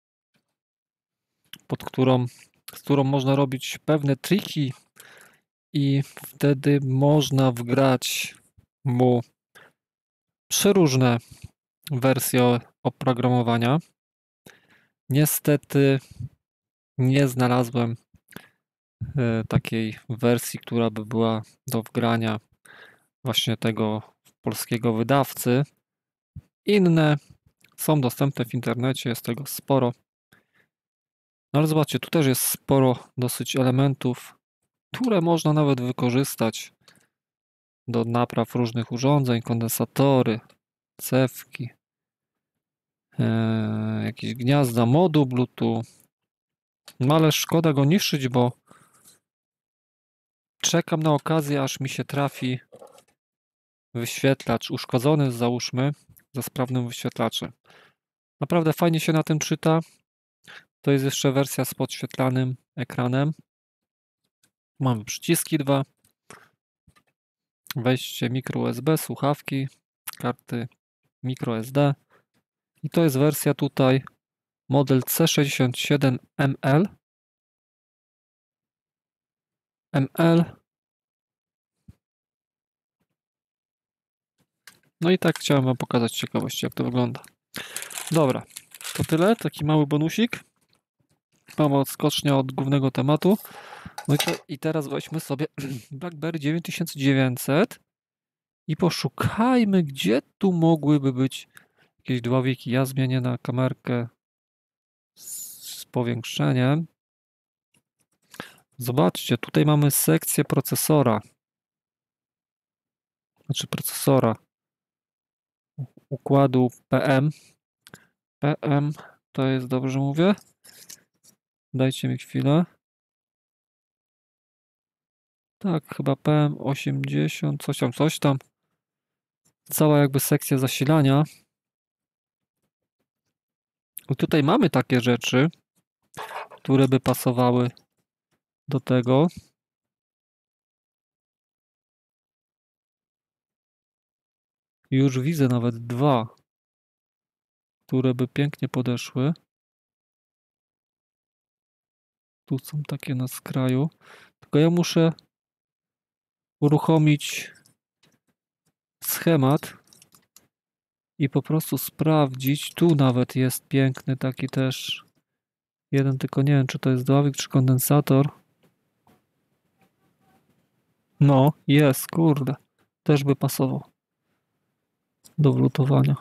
pod którą, z którą można robić pewne triki i wtedy można wgrać mu przeróżne wersje oprogramowania. Niestety nie znalazłem y, takiej wersji, która by była do wgrania właśnie tego polskiego wydawcy. Inne są dostępne w internecie, jest tego sporo. No ale zobaczcie, tu też jest sporo dosyć elementów, które można nawet wykorzystać do napraw różnych urządzeń, kondensatory, cewki, e, jakieś gniazda, moduł Bluetooth. No ale szkoda go niszczyć, bo czekam na okazję, aż mi się trafi wyświetlacz uszkodzony, załóżmy, ze sprawnym wyświetlaczem. Naprawdę fajnie się na tym czyta. To jest jeszcze wersja z podświetlanym ekranem. Mamy przyciski dwa, wejście mikro U S B, słuchawki, karty micro S D. I to jest wersja tutaj model C sześćdziesiąt siedem M L. M L. No i tak chciałem wam pokazać ciekawości, jak to wygląda. Dobra, to tyle. Taki mały bonusik. Mała odskocznia od głównego tematu. No i, to, i teraz weźmy sobie BlackBerry dziewięć tysięcy dziewięćset i poszukajmy, gdzie tu mogłyby być jakieś dławiki. Ja zmienię na kamerkę z powiększeniem. Zobaczcie, tutaj mamy sekcję procesora. Znaczy procesora układu P M. P M to jest, dobrze mówię? Dajcie mi chwilę. Tak, chyba P M osiemdziesiąt, coś tam, coś tam. cała jakby sekcja zasilania. I tutaj mamy takie rzeczy, które by pasowały do tego. Już widzę nawet dwa, które by pięknie podeszły. Tu są takie na skraju. Tylko ja muszę uruchomić schemat i po prostu sprawdzić. Tu nawet jest piękny taki też jeden, tylko nie wiem, czy to jest dławik, czy kondensator. No, jest, kurde. Też by pasował do wlutowania.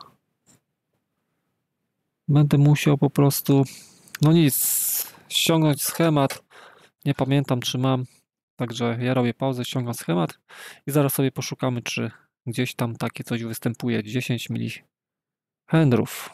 Będę musiał po prostu, no nic, ściągnąć schemat. Nie pamiętam, czy mam. Także ja robię pauzę, ściągam schemat i zaraz sobie poszukamy, czy gdzieś tam takie coś występuje. dziesięć milihenrów.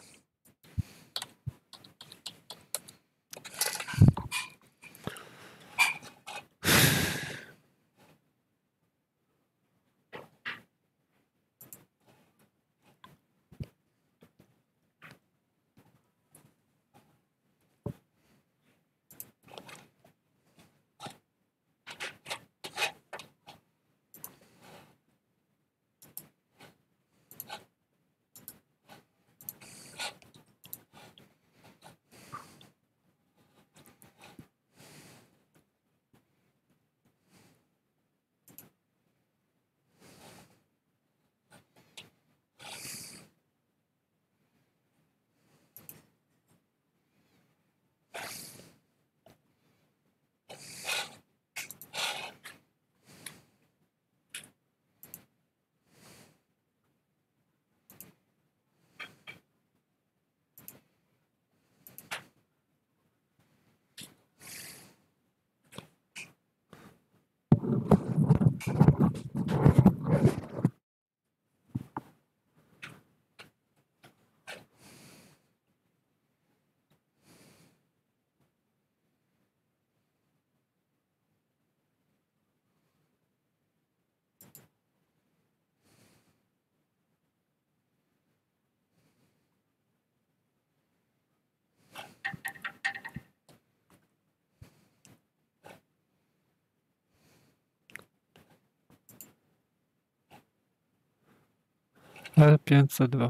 L pięćset dwa.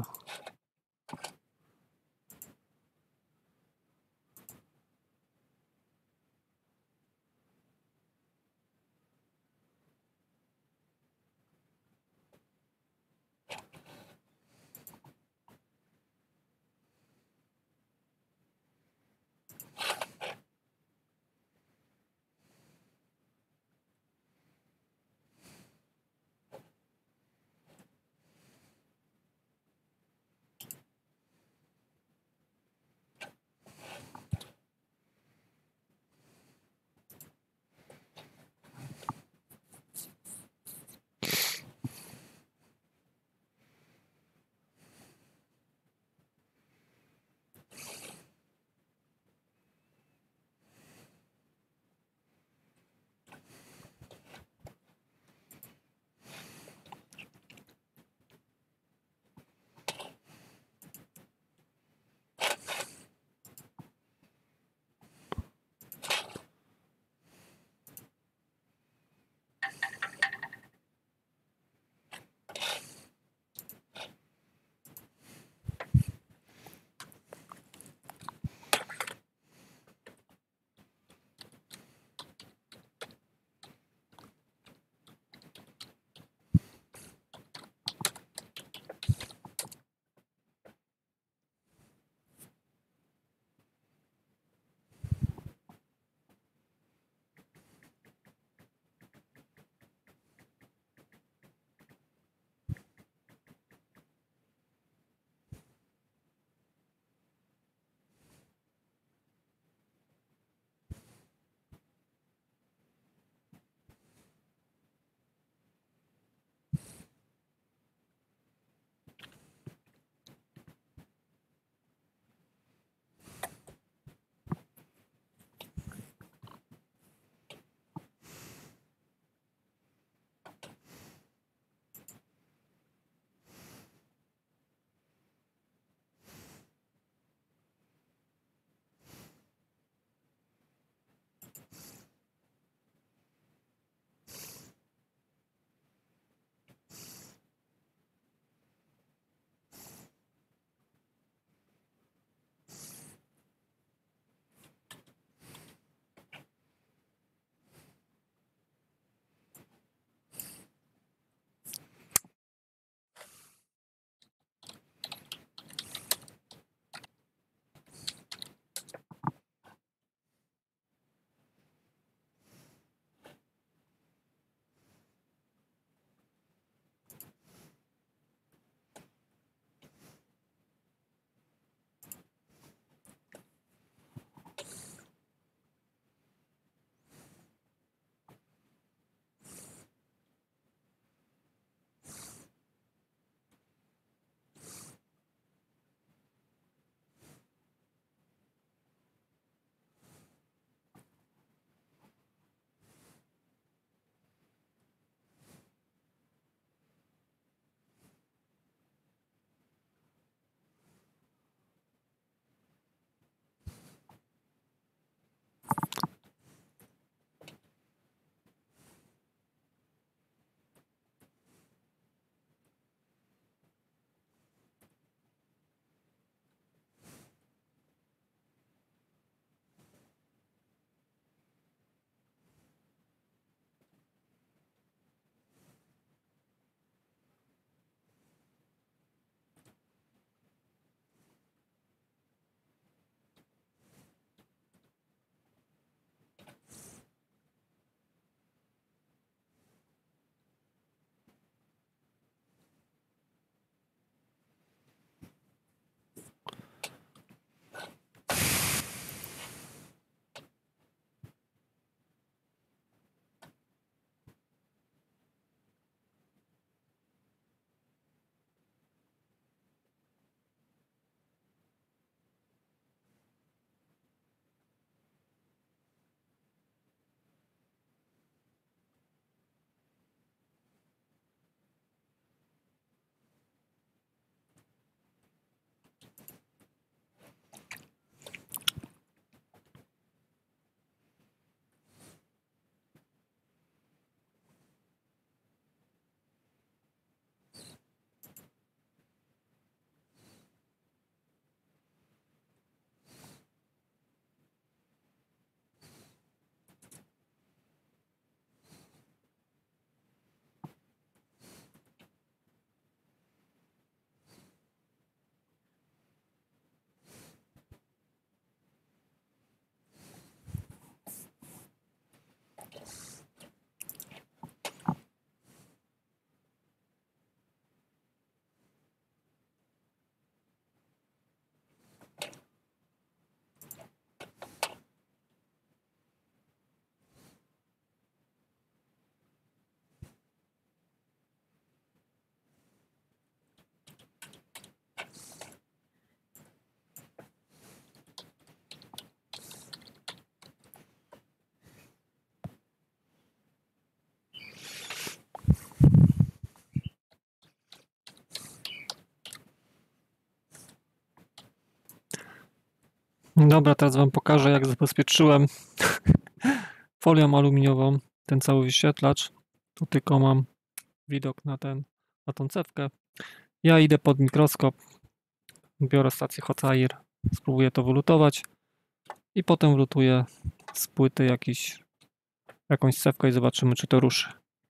Dobra, teraz wam pokażę, jak zabezpieczyłem folią aluminiową ten cały wyświetlacz. Tu tylko mam widok na ten, na tą cewkę. Ja idę pod mikroskop, biorę stację Hocair, spróbuję to wylutować i potem wlutuję z płyty jakiś, jakąś cewkę i zobaczymy, czy to ruszy.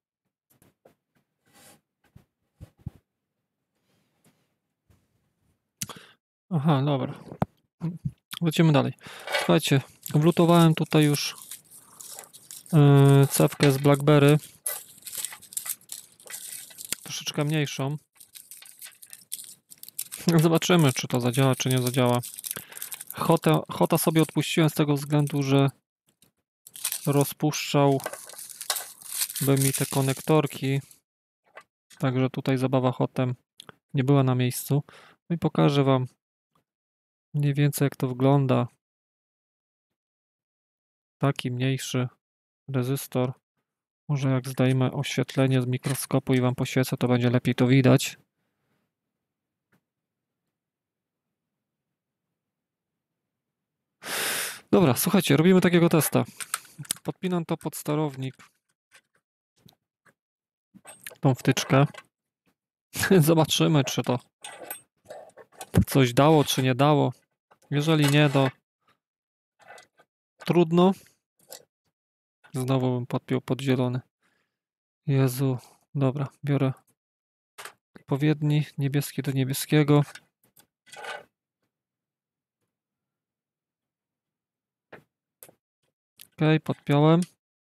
Aha, dobra. Lecimy dalej. Słuchajcie, wlutowałem tutaj już yy, cewkę z BlackBerry. Troszeczkę mniejszą. Zobaczymy, czy to zadziała, czy nie zadziała. Hota, Hota sobie odpuściłem z tego względu, że rozpuszczał by mi te konektorki. Także tutaj zabawa Hotem nie była na miejscu. No i pokażę wam mniej więcej, jak to wygląda. Taki mniejszy rezystor. Może jak zdejmę oświetlenie z mikroskopu i wam poświecę, to będzie lepiej to widać. Dobra, słuchajcie, robimy takiego testa. Podpinam to pod sterownik. Tą wtyczkę. Zobaczymy, czy to coś dało, czy nie dało. Jeżeli nie, to trudno. Znowu bym podpiął pod zielony. Jezu, dobra, biorę odpowiedni, niebieski do niebieskiego. Ok, podpiąłem.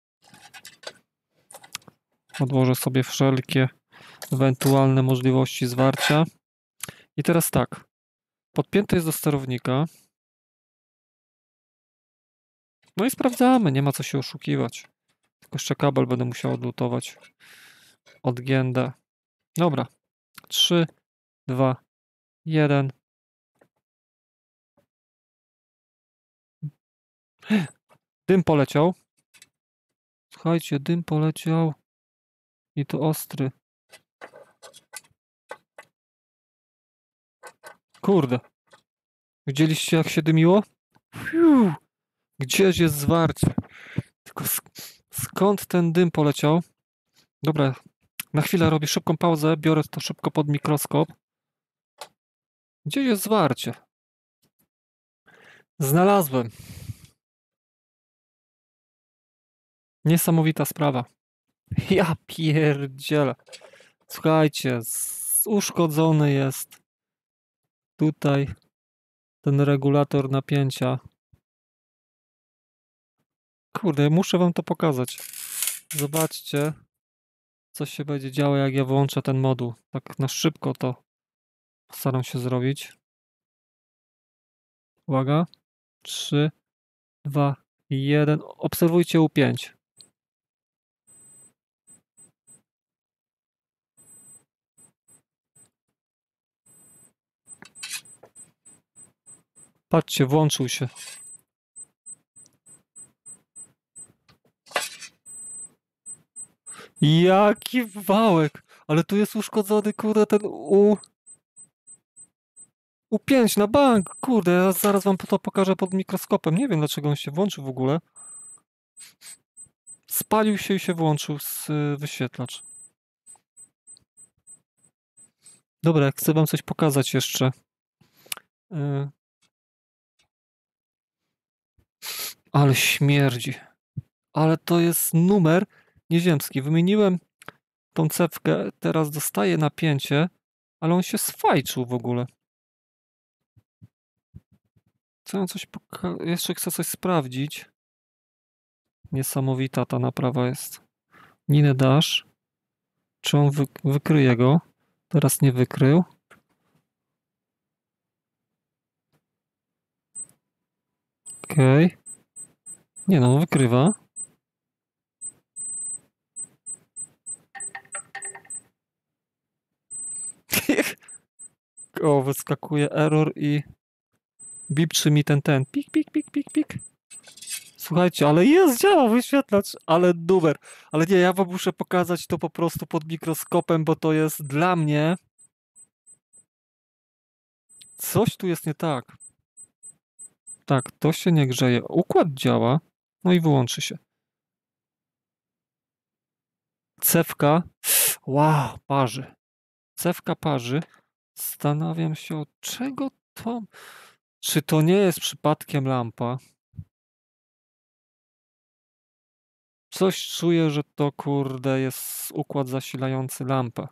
Odłożę sobie wszelkie ewentualne możliwości zwarcia. I teraz tak. Podpięty jest do sterownika. No i sprawdzamy, nie ma co się oszukiwać. Tylko jeszcze kabel będę musiał odlutować od G N D. Dobra. trzy, dwa, jeden. Dym poleciał. Słuchajcie, dym poleciał. I to ostry. Kurde. Widzieliście, jak się dymiło? Fiu. Gdzieś jest zwarcie. Tylko sk- skąd ten dym poleciał? Dobra, na chwilę robię szybką pauzę, biorę to szybko pod mikroskop. Gdzie jest zwarcie? Znalazłem. Niesamowita sprawa. Ja pierdzielę. Słuchajcie, z- uszkodzony jest tutaj ten regulator napięcia. Kurde, muszę wam to pokazać. Zobaczcie, co się będzie działo, jak ja włączę ten moduł. Tak na szybko to postaram się zrobić. Uwaga. trzy, dwa, jeden. Obserwujcie U pięć. Patrzcie, włączył się. Jaki wałek! Ale tu jest uszkodzony, kurde, ten U... U pięć na bank! Kurde, ja zaraz wam to pokażę pod mikroskopem. Nie wiem, dlaczego on się włączył w ogóle. Spalił się i się włączył z y, wyświetlacz. Dobra, chcę wam coś pokazać jeszcze. Y... Ale śmierdzi. Ale to jest numer nieziemski. Wymieniłem tą cewkę, teraz dostaję napięcie, ale on się sfajczył w ogóle. Chcę coś poka- jeszcze chcę coś sprawdzić. Niesamowita ta naprawa jest. Ninę dasz. Czy on wy wykryje go? Teraz nie wykrył. Okej. Okay. Nie no, wykrywa. O, wyskakuje error i bipczy mi ten ten. Pik, pik, pik, pik, pik. Słuchajcie, ale jest, działa wyświetlacz, ale numer. Ale nie, ja wam muszę pokazać to po prostu pod mikroskopem, bo to jest dla mnie... Coś tu jest nie tak. Tak, to się nie grzeje. Układ działa, no i wyłączy się. Cewka, wow, parzy. Cewka parzy. Zastanawiam się, od czego to... Czy to nie jest przypadkiem lampa? Coś czuję, że to, kurde, jest układ zasilający lampę.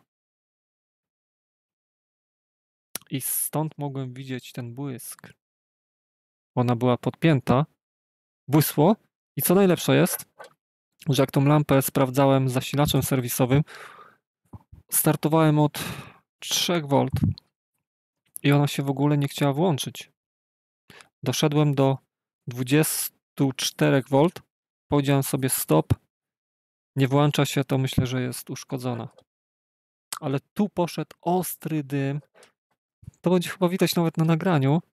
I stąd mogłem widzieć ten błysk. Ona była podpięta, błysło i co najlepsze jest, że jak tą lampę sprawdzałem z zasilaczem serwisowym, startowałem od trzech wolt i ona się w ogóle nie chciała włączyć. Doszedłem do dwudziestu czterech wolt, powiedziałem sobie stop, nie włącza się, to myślę, że jest uszkodzona. Ale tu poszedł ostry dym. To będzie chyba widać nawet na nagraniu.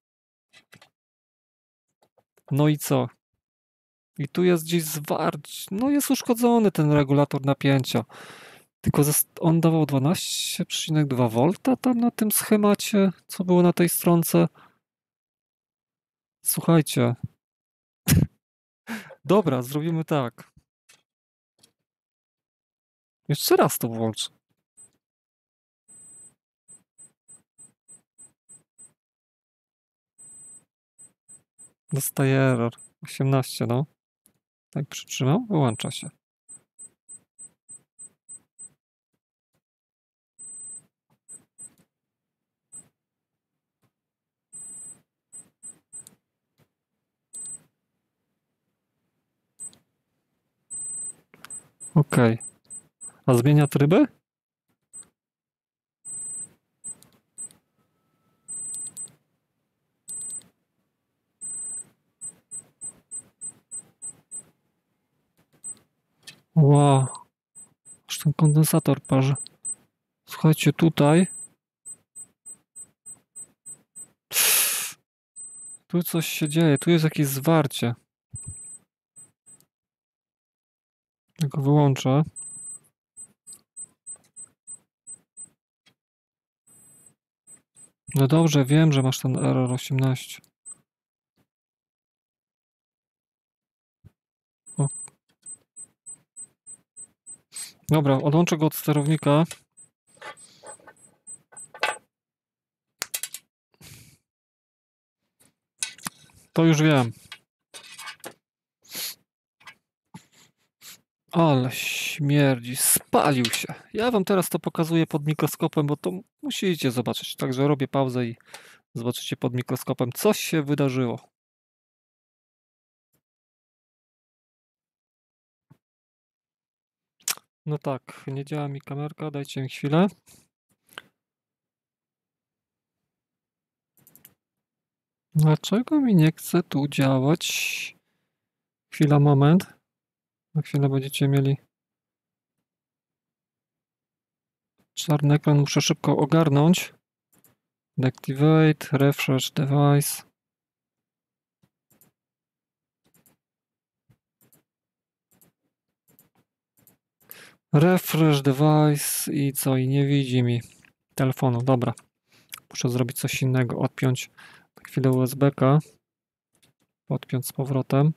No i co? I tu jest gdzieś zwarć. No jest uszkodzony ten regulator napięcia. Tylko on dawał dwanaście przecinek dwa wolta tam na tym schemacie, co było na tej stronce. Słuchajcie. Dobra, zrobimy tak. Jeszcze raz to włączę. Dostaję error. osiemnaście, no. Tak przytrzymam, wyłącza się. Okej. Okay. A zmienia tryby? Wow. Aż ten kondensator parzy. Słuchajcie, tutaj. Tu coś się dzieje. Tu jest jakieś zwarcie. Ja go wyłączę. No dobrze, wiem, że masz ten error osiemnaście. O. Dobra, odłączę go od sterownika. To już wiem. Ale śmierdzi, spalił się. Ja wam teraz to pokazuję pod mikroskopem, bo to musicie zobaczyć. Także robię pauzę i zobaczycie pod mikroskopem, co się wydarzyło. No tak, nie działa mi kamerka, dajcie mi chwilę. Dlaczego mi nie chce tu działać? Chwila, moment. Na chwilę będziecie mieli czarny ekran, muszę szybko ogarnąć. Deactivate, refresh device. Refresh device i co? I nie widzi mi telefonu. Dobra. Muszę zrobić coś innego. Odpiąć na chwilę U S B-ka. Podpiąć z powrotem.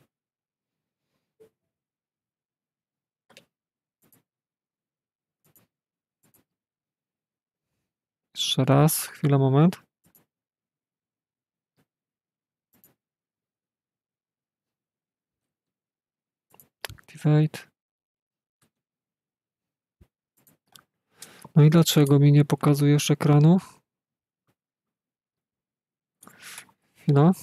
Jeszcze raz. Chwilę, moment. Activate. No i dlaczego mi nie pokazujesz ekranu? Chwila.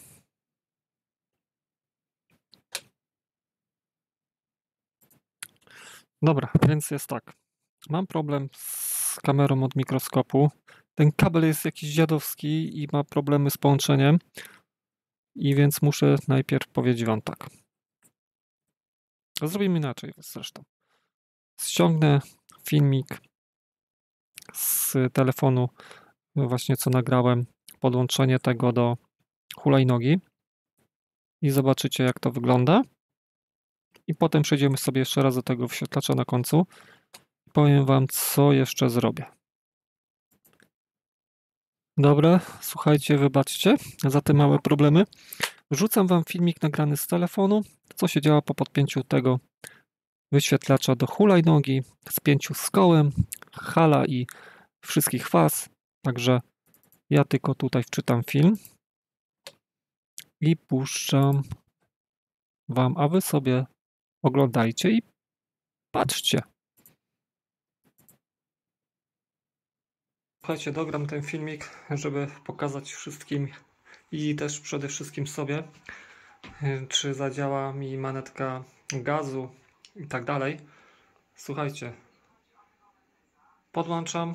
Dobra, więc jest tak. Mam problem z kamerą od mikroskopu. Ten kabel jest jakiś dziadowski i ma problemy z połączeniem. I więc muszę najpierw powiedzieć wam tak. Zrobimy inaczej zresztą. Ściągnę filmik z telefonu, właśnie co nagrałem, podłączenie tego do hulajnogi i zobaczycie, jak to wygląda. I potem przejdziemy sobie jeszcze raz do tego wyświetlacza na końcu. Powiem wam, co jeszcze zrobię. Dobra, słuchajcie, wybaczcie za te małe problemy. Rzucam Wam filmik nagrany z telefonu, co się działa po podpięciu tego wyświetlacza do hulajnogi, spięciu z kołem, hala i wszystkich faz. Także ja tylko tutaj wczytam film i puszczam Wam, a Wy sobie oglądajcie i patrzcie. Słuchajcie, dogram ten filmik, żeby pokazać wszystkim i też przede wszystkim sobie, czy zadziała mi manetka gazu i tak dalej. Słuchajcie, podłączam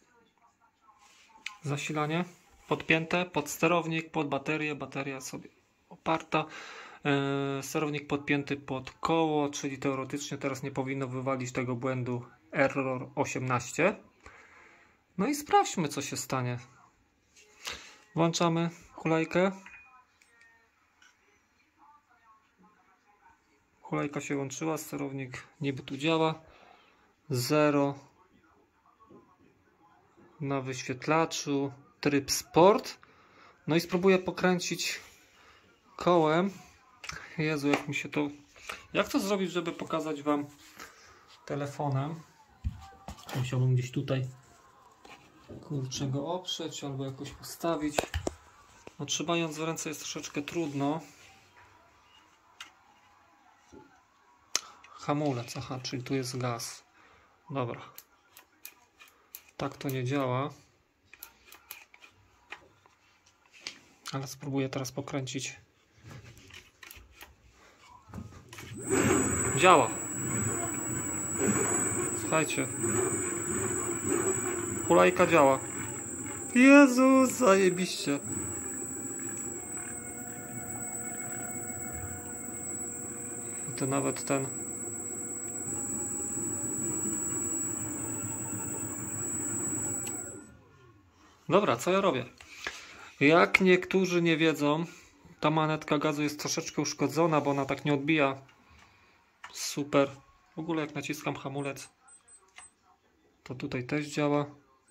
zasilanie podpięte pod sterownik, pod baterię, bateria sobie oparta, yy, sterownik podpięty pod koło, czyli teoretycznie teraz nie powinno wywalić tego błędu error osiemnaście. No i sprawdźmy, co się stanie. Włączamy hulajkę. Hulajka się łączyła, sterownik niby tu działa. zero na wyświetlaczu, tryb sport. No i spróbuję pokręcić kołem. Jezu, jak mi się to... Jak to zrobić, żeby pokazać Wam telefonem? Musiałbym gdzieś tutaj kurczę go oprzeć albo jakoś postawić. No trzymając w ręce jest troszeczkę trudno. Hamulec, aha, czyli tu jest gaz. Dobra. Tak to nie działa. Ale spróbuję teraz pokręcić. Działa. Słuchajcie. Hulajka działa. Jezus, zajebiście. I to nawet ten... Dobra, co ja robię? Jak niektórzy nie wiedzą, ta manetka gazu jest troszeczkę uszkodzona, bo ona tak nie odbija. Super. W ogóle jak naciskam hamulec, to tutaj też działa.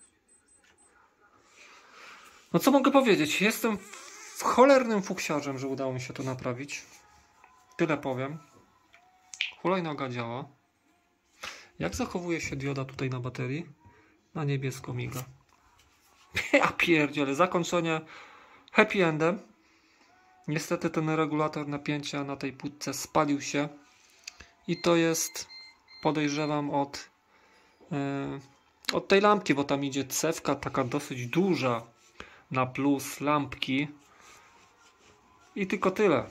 No co mogę powiedzieć? Jestem cholernym fuksiarzem, że udało mi się to naprawić. Tyle powiem. Hulajnoga działa. Jak zachowuje się dioda tutaj na baterii? Na niebiesko miga. Ja pierdzielę, zakończenie happy endem. Niestety ten regulator napięcia na tej płytce spalił się. I to jest, podejrzewam, od, yy, od tej lampki, bo tam idzie cewka taka dosyć duża na plus lampki. I tylko tyle.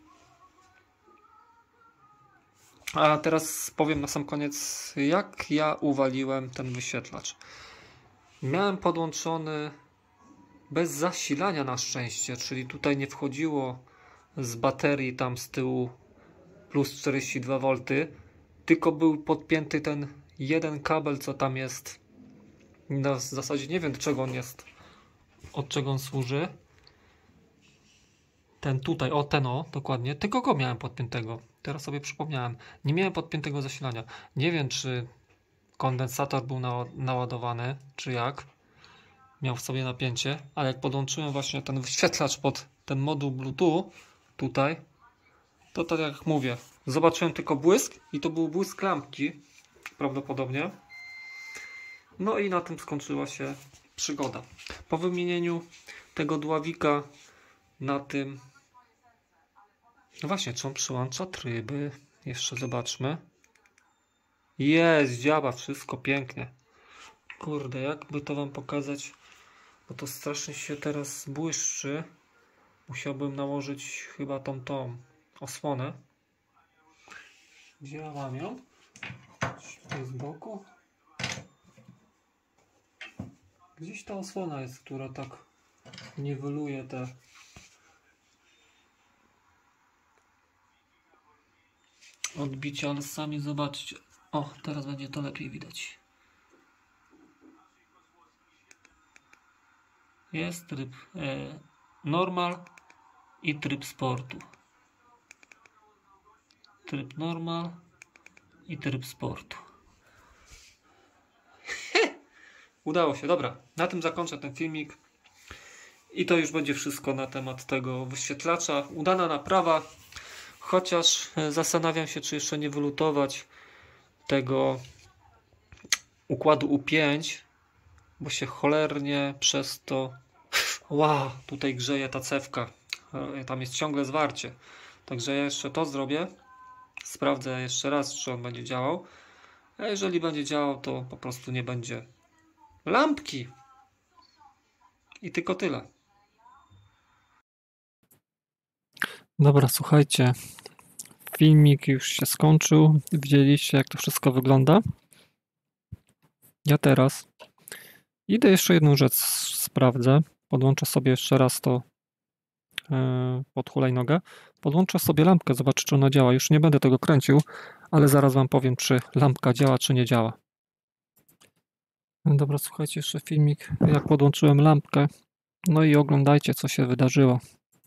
A teraz powiem na sam koniec, jak ja uwaliłem ten wyświetlacz. Miałem podłączony bez zasilania na szczęście, czyli tutaj nie wchodziło z baterii tam z tyłu plus czterdzieści dwa wolty, tylko był podpięty ten jeden kabel, co tam jest. No, w zasadzie nie wiem, do czego on jest, od czego on służy. Ten tutaj, o ten o, dokładnie, tylko go miałem podpiętego. Teraz sobie przypomniałem, nie miałem podpiętego zasilania. Nie wiem, czy kondensator był naładowany, czy jak. Miał w sobie napięcie, ale jak podłączyłem właśnie ten wyświetlacz pod ten moduł Bluetooth tutaj, to tak jak mówię, zobaczyłem tylko błysk i to był błysk lampki prawdopodobnie. No i na tym skończyła się przygoda. Po wymienieniu tego dławika na tym, no właśnie, czy on przyłącza tryby? Jeszcze zobaczmy. Jest, działa, wszystko pięknie. Kurde, jakby to Wam pokazać, bo to strasznie się teraz błyszczy. Musiałbym nałożyć chyba tą tą osłonę. Gdzie ja mam ją? Z boku. Gdzieś ta osłona jest, która tak niweluje te odbicia, ale sami zobaczcie. O, teraz będzie to lepiej widać. Jest tryb e, normal i tryb sportu. Tryb normal i tryb sportu. Udało się, dobra. Na tym zakończę ten filmik I to już będzie wszystko na temat tego wyświetlacza. Udana naprawa, chociaż zastanawiam się, czy jeszcze nie wylutować tego układu U pięć, bo się cholernie przez to wow, tutaj grzeje ta cewka. Tam jest ciągle zwarcie. Także ja jeszcze to zrobię. Sprawdzę jeszcze raz, czy on będzie działał. A jeżeli będzie działał, to po prostu nie będzie lampki. I tylko tyle. Dobra, słuchajcie. Filmik już się skończył. Widzieliście, jak to wszystko wygląda. Ja teraz idę jeszcze jedną rzecz sprawdzę. Podłączę sobie jeszcze raz to pod hulajnogę. Podłączę sobie lampkę, zobaczę, czy ona działa. Już nie będę tego kręcił, ale zaraz wam powiem, czy lampka działa, czy nie działa. Dobra, słuchajcie, jeszcze filmik, jak podłączyłem lampkę. No i oglądajcie, co się wydarzyło.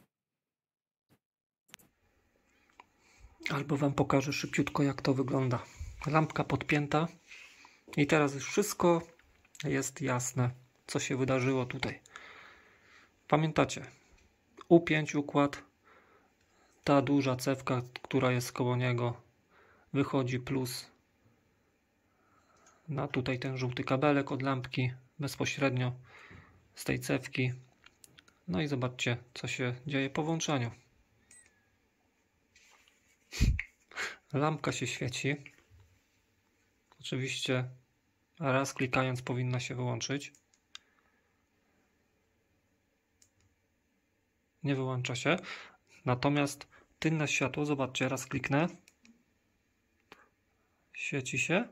Albo wam pokażę szybciutko, jak to wygląda. Lampka podpięta i teraz już wszystko jest jasne, co się wydarzyło tutaj. Pamiętacie? U pięć układ, ta duża cewka, która jest koło niego, wychodzi plus na tutaj ten żółty kabelek od lampki bezpośrednio z tej cewki. No i zobaczcie, co się dzieje po włączaniu. Lampka się świeci. Oczywiście raz klikając powinna się wyłączyć. Nie wyłącza się. Natomiast tylne światło, zobaczcie, raz kliknę. Świeci się.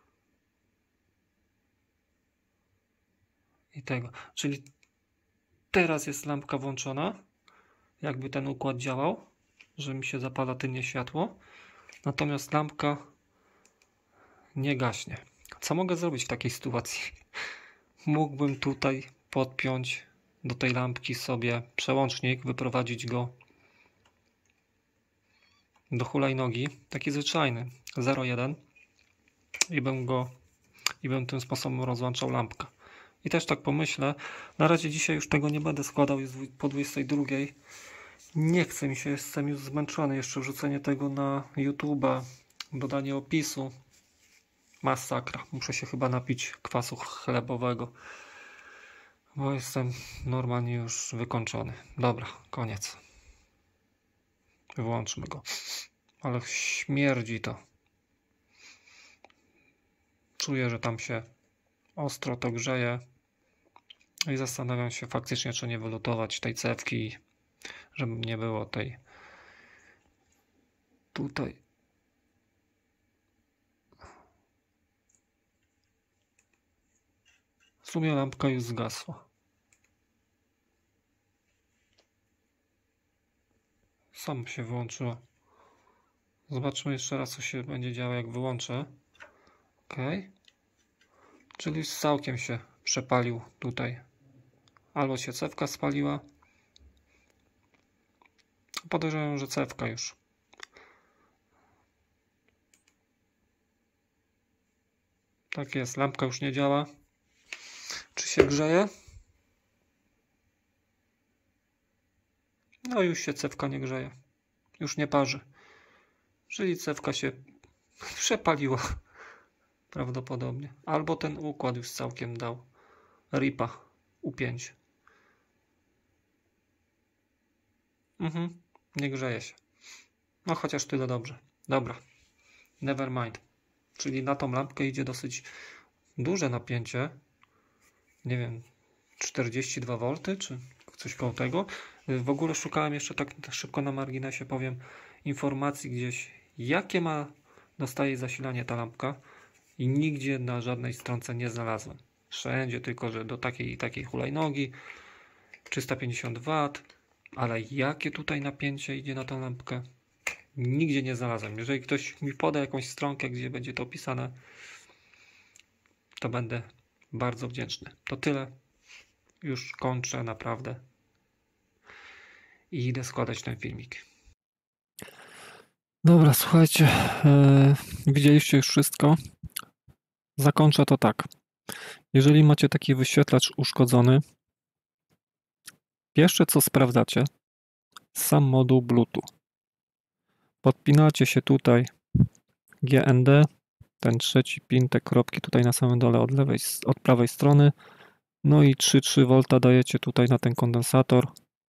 I tego. Czyli teraz jest lampka włączona. Jakby ten układ działał, że mi się zapala tylnie światło. Natomiast lampka nie gaśnie. Co mogę zrobić w takiej sytuacji? Mógłbym tutaj podpiąć do tej lampki sobie przełącznik, wyprowadzić go do hulajnogi, taki zwyczajny, zero jeden, i bym go i bym tym sposobem rozłączał lampkę. I też tak pomyślę, na razie dzisiaj już tego nie będę składał, jest po dwudziestej drugiej. Nie chce mi się, jestem już zmęczony, jeszcze wrzucenie tego na YouTube'a, dodanie opisu. Masakra, muszę się chyba napić kwasu chlebowego, bo jestem normalnie już wykończony. Dobra, koniec. Wyłączmy go. Ale śmierdzi to. Czuję, że tam się ostro to grzeje. I zastanawiam się faktycznie, czy nie wylutować tej cewki, żeby nie było tej tutaj. W sumie lampka już zgasła. Sam się wyłączyła. Zobaczmy jeszcze raz, co się będzie działo, jak wyłączę. Ok. Czyli całkiem się przepalił tutaj. Albo się cewka spaliła. Podejrzewam, że cewka już. Tak jest, lampka już nie działa. Czy się grzeje? No już się cewka nie grzeje. Już nie parzy. Czyli cewka się przepaliła. Prawdopodobnie. Albo ten układ już całkiem dał ripa U pięć. Mhm. Nie grzeje się. No chociaż tyle dobrze. Dobra. Never mind. Czyli na tą lampkę idzie dosyć duże napięcie. Nie wiem, czterdzieści dwa wolty, czy coś koło tego. W ogóle szukałem jeszcze tak szybko na marginesie, powiem, informacji gdzieś, jakie ma, dostaje zasilanie ta lampka, i nigdzie na żadnej stronce nie znalazłem. Wszędzie tylko, że do takiej i takiej hulajnogi trzysta pięćdziesiąt watów, ale jakie tutaj napięcie idzie na tę lampkę, nigdzie nie znalazłem. Jeżeli ktoś mi poda jakąś stronkę, gdzie będzie to opisane, to będę bardzo wdzięczny. To tyle. Już kończę naprawdę. I idę składać ten filmik. Dobra, słuchajcie. Yy, widzieliście już wszystko. Zakończę to tak. Jeżeli macie taki wyświetlacz uszkodzony, Jeszcze co sprawdzacie? Sam moduł Bluetooth. Podpinacie się tutaj G N D, ten trzeci pin, te kropki tutaj na samym dole od lewej, od prawej strony. No i trzy przecinek trzy wolta dajecie tutaj na ten kondensator.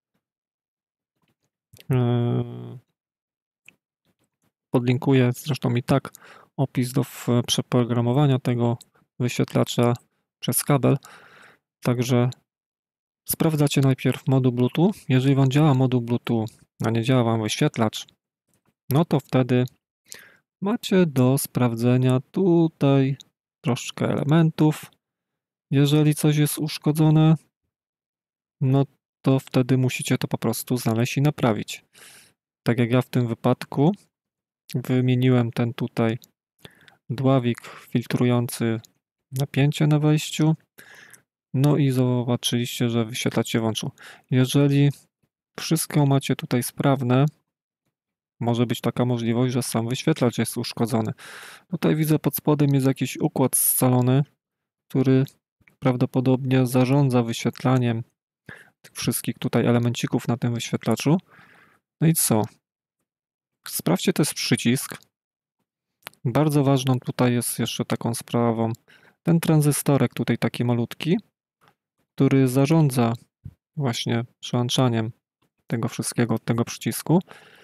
Podlinkuję zresztą i tak opis do przeprogramowania tego wyświetlacza przez kabel. Także sprawdzacie najpierw moduł Bluetooth. Jeżeli Wam działa moduł Bluetooth, a nie działa Wam wyświetlacz, no to wtedy macie do sprawdzenia tutaj troszkę elementów. Jeżeli coś jest uszkodzone, no to wtedy musicie to po prostu znaleźć i naprawić. Tak jak ja w tym wypadku wymieniłem ten tutaj dławik filtrujący napięcie na wejściu. No i zobaczyliście, że wyświetlacz się włączył. Jeżeli wszystko macie tutaj sprawne, może być taka możliwość, że sam wyświetlacz jest uszkodzony. Tutaj widzę pod spodem jest jakiś układ scalony, który prawdopodobnie zarządza wyświetlaniem tych wszystkich tutaj elemencików na tym wyświetlaczu. No i co? Sprawdźcie też przycisk. Bardzo ważną tutaj jest jeszcze taką sprawą ten tranzystorek tutaj taki malutki, który zarządza właśnie przełączaniem tego wszystkiego od tego przycisku.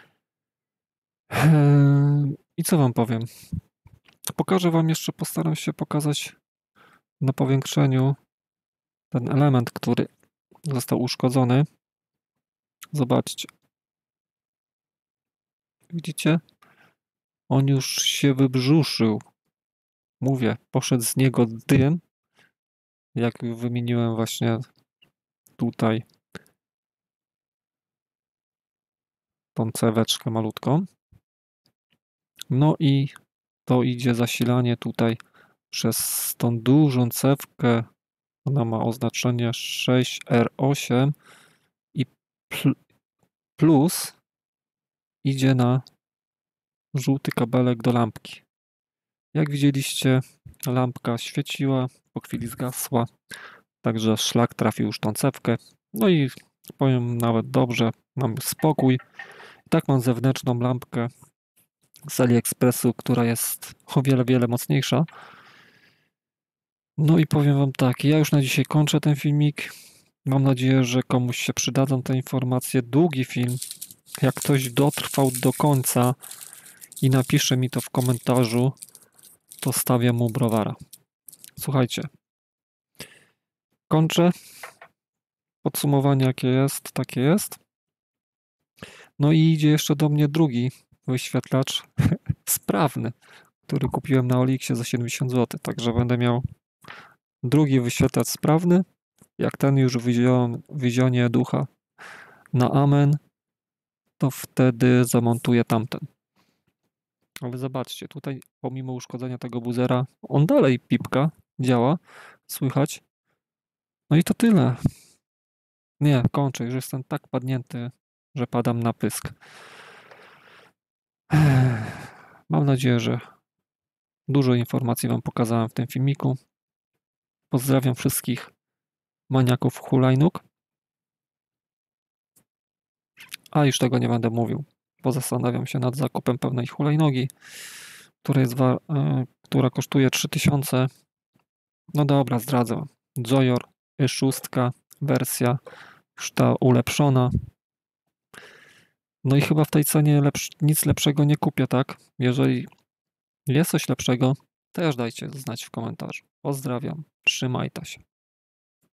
I co Wam powiem? Pokażę Wam jeszcze, postaram się pokazać na powiększeniu ten element, który został uszkodzony. Zobaczcie. Widzicie? On już się wybrzuszył. Mówię, poszedł z niego dym. Jak wymieniłem właśnie tutaj tą ceweczkę malutką. No i to idzie zasilanie tutaj przez tą dużą cewkę. Ona ma oznaczenie sześć R osiem i plus idzie na żółty kabelek do lampki. Jak widzieliście, lampka świeciła, po chwili zgasła, także szlak trafił już tą cewkę. No i powiem nawet dobrze, mam spokój. I tak mam zewnętrzną lampkę z AliExpressu, która jest o wiele, wiele mocniejsza. No i powiem Wam tak, ja już na dzisiaj kończę ten filmik. Mam nadzieję, że komuś się przydadzą te informacje. Długi film. Jak ktoś dotrwał do końca i napisze mi to w komentarzu, to stawiam mu browara. Słuchajcie, kończę. Podsumowanie jakie jest, takie jest. No i idzie jeszcze do mnie drugi wyświetlacz sprawny, który kupiłem na Oliksie za siedemdziesiąt złotych. Także będę miał drugi wyświetlacz sprawny. Jak ten już wyzionie ducha na amen, to wtedy zamontuję tamten. Ale zobaczcie, tutaj pomimo uszkodzenia tego buzera, on dalej pipka, działa, słychać. No i to tyle. Nie, kończę, już jestem tak padnięty, że padam na pysk. Mam nadzieję, że dużo informacji Wam pokazałem w tym filmiku. Pozdrawiam wszystkich maniaków hulajnóg. A już tego nie będę mówił, bo zastanawiam się nad zakupem pewnej hulajnogi, która, jest wa- y, która kosztuje trzy tysiące. No dobra, zdradzę. Joyor Y sześć, wersja już ta ulepszona. No i chyba w tej cenie lepsz- nic lepszego nie kupię, tak? Jeżeli jest coś lepszego, też dajcie znać w komentarzu. Pozdrawiam, trzymajcie się.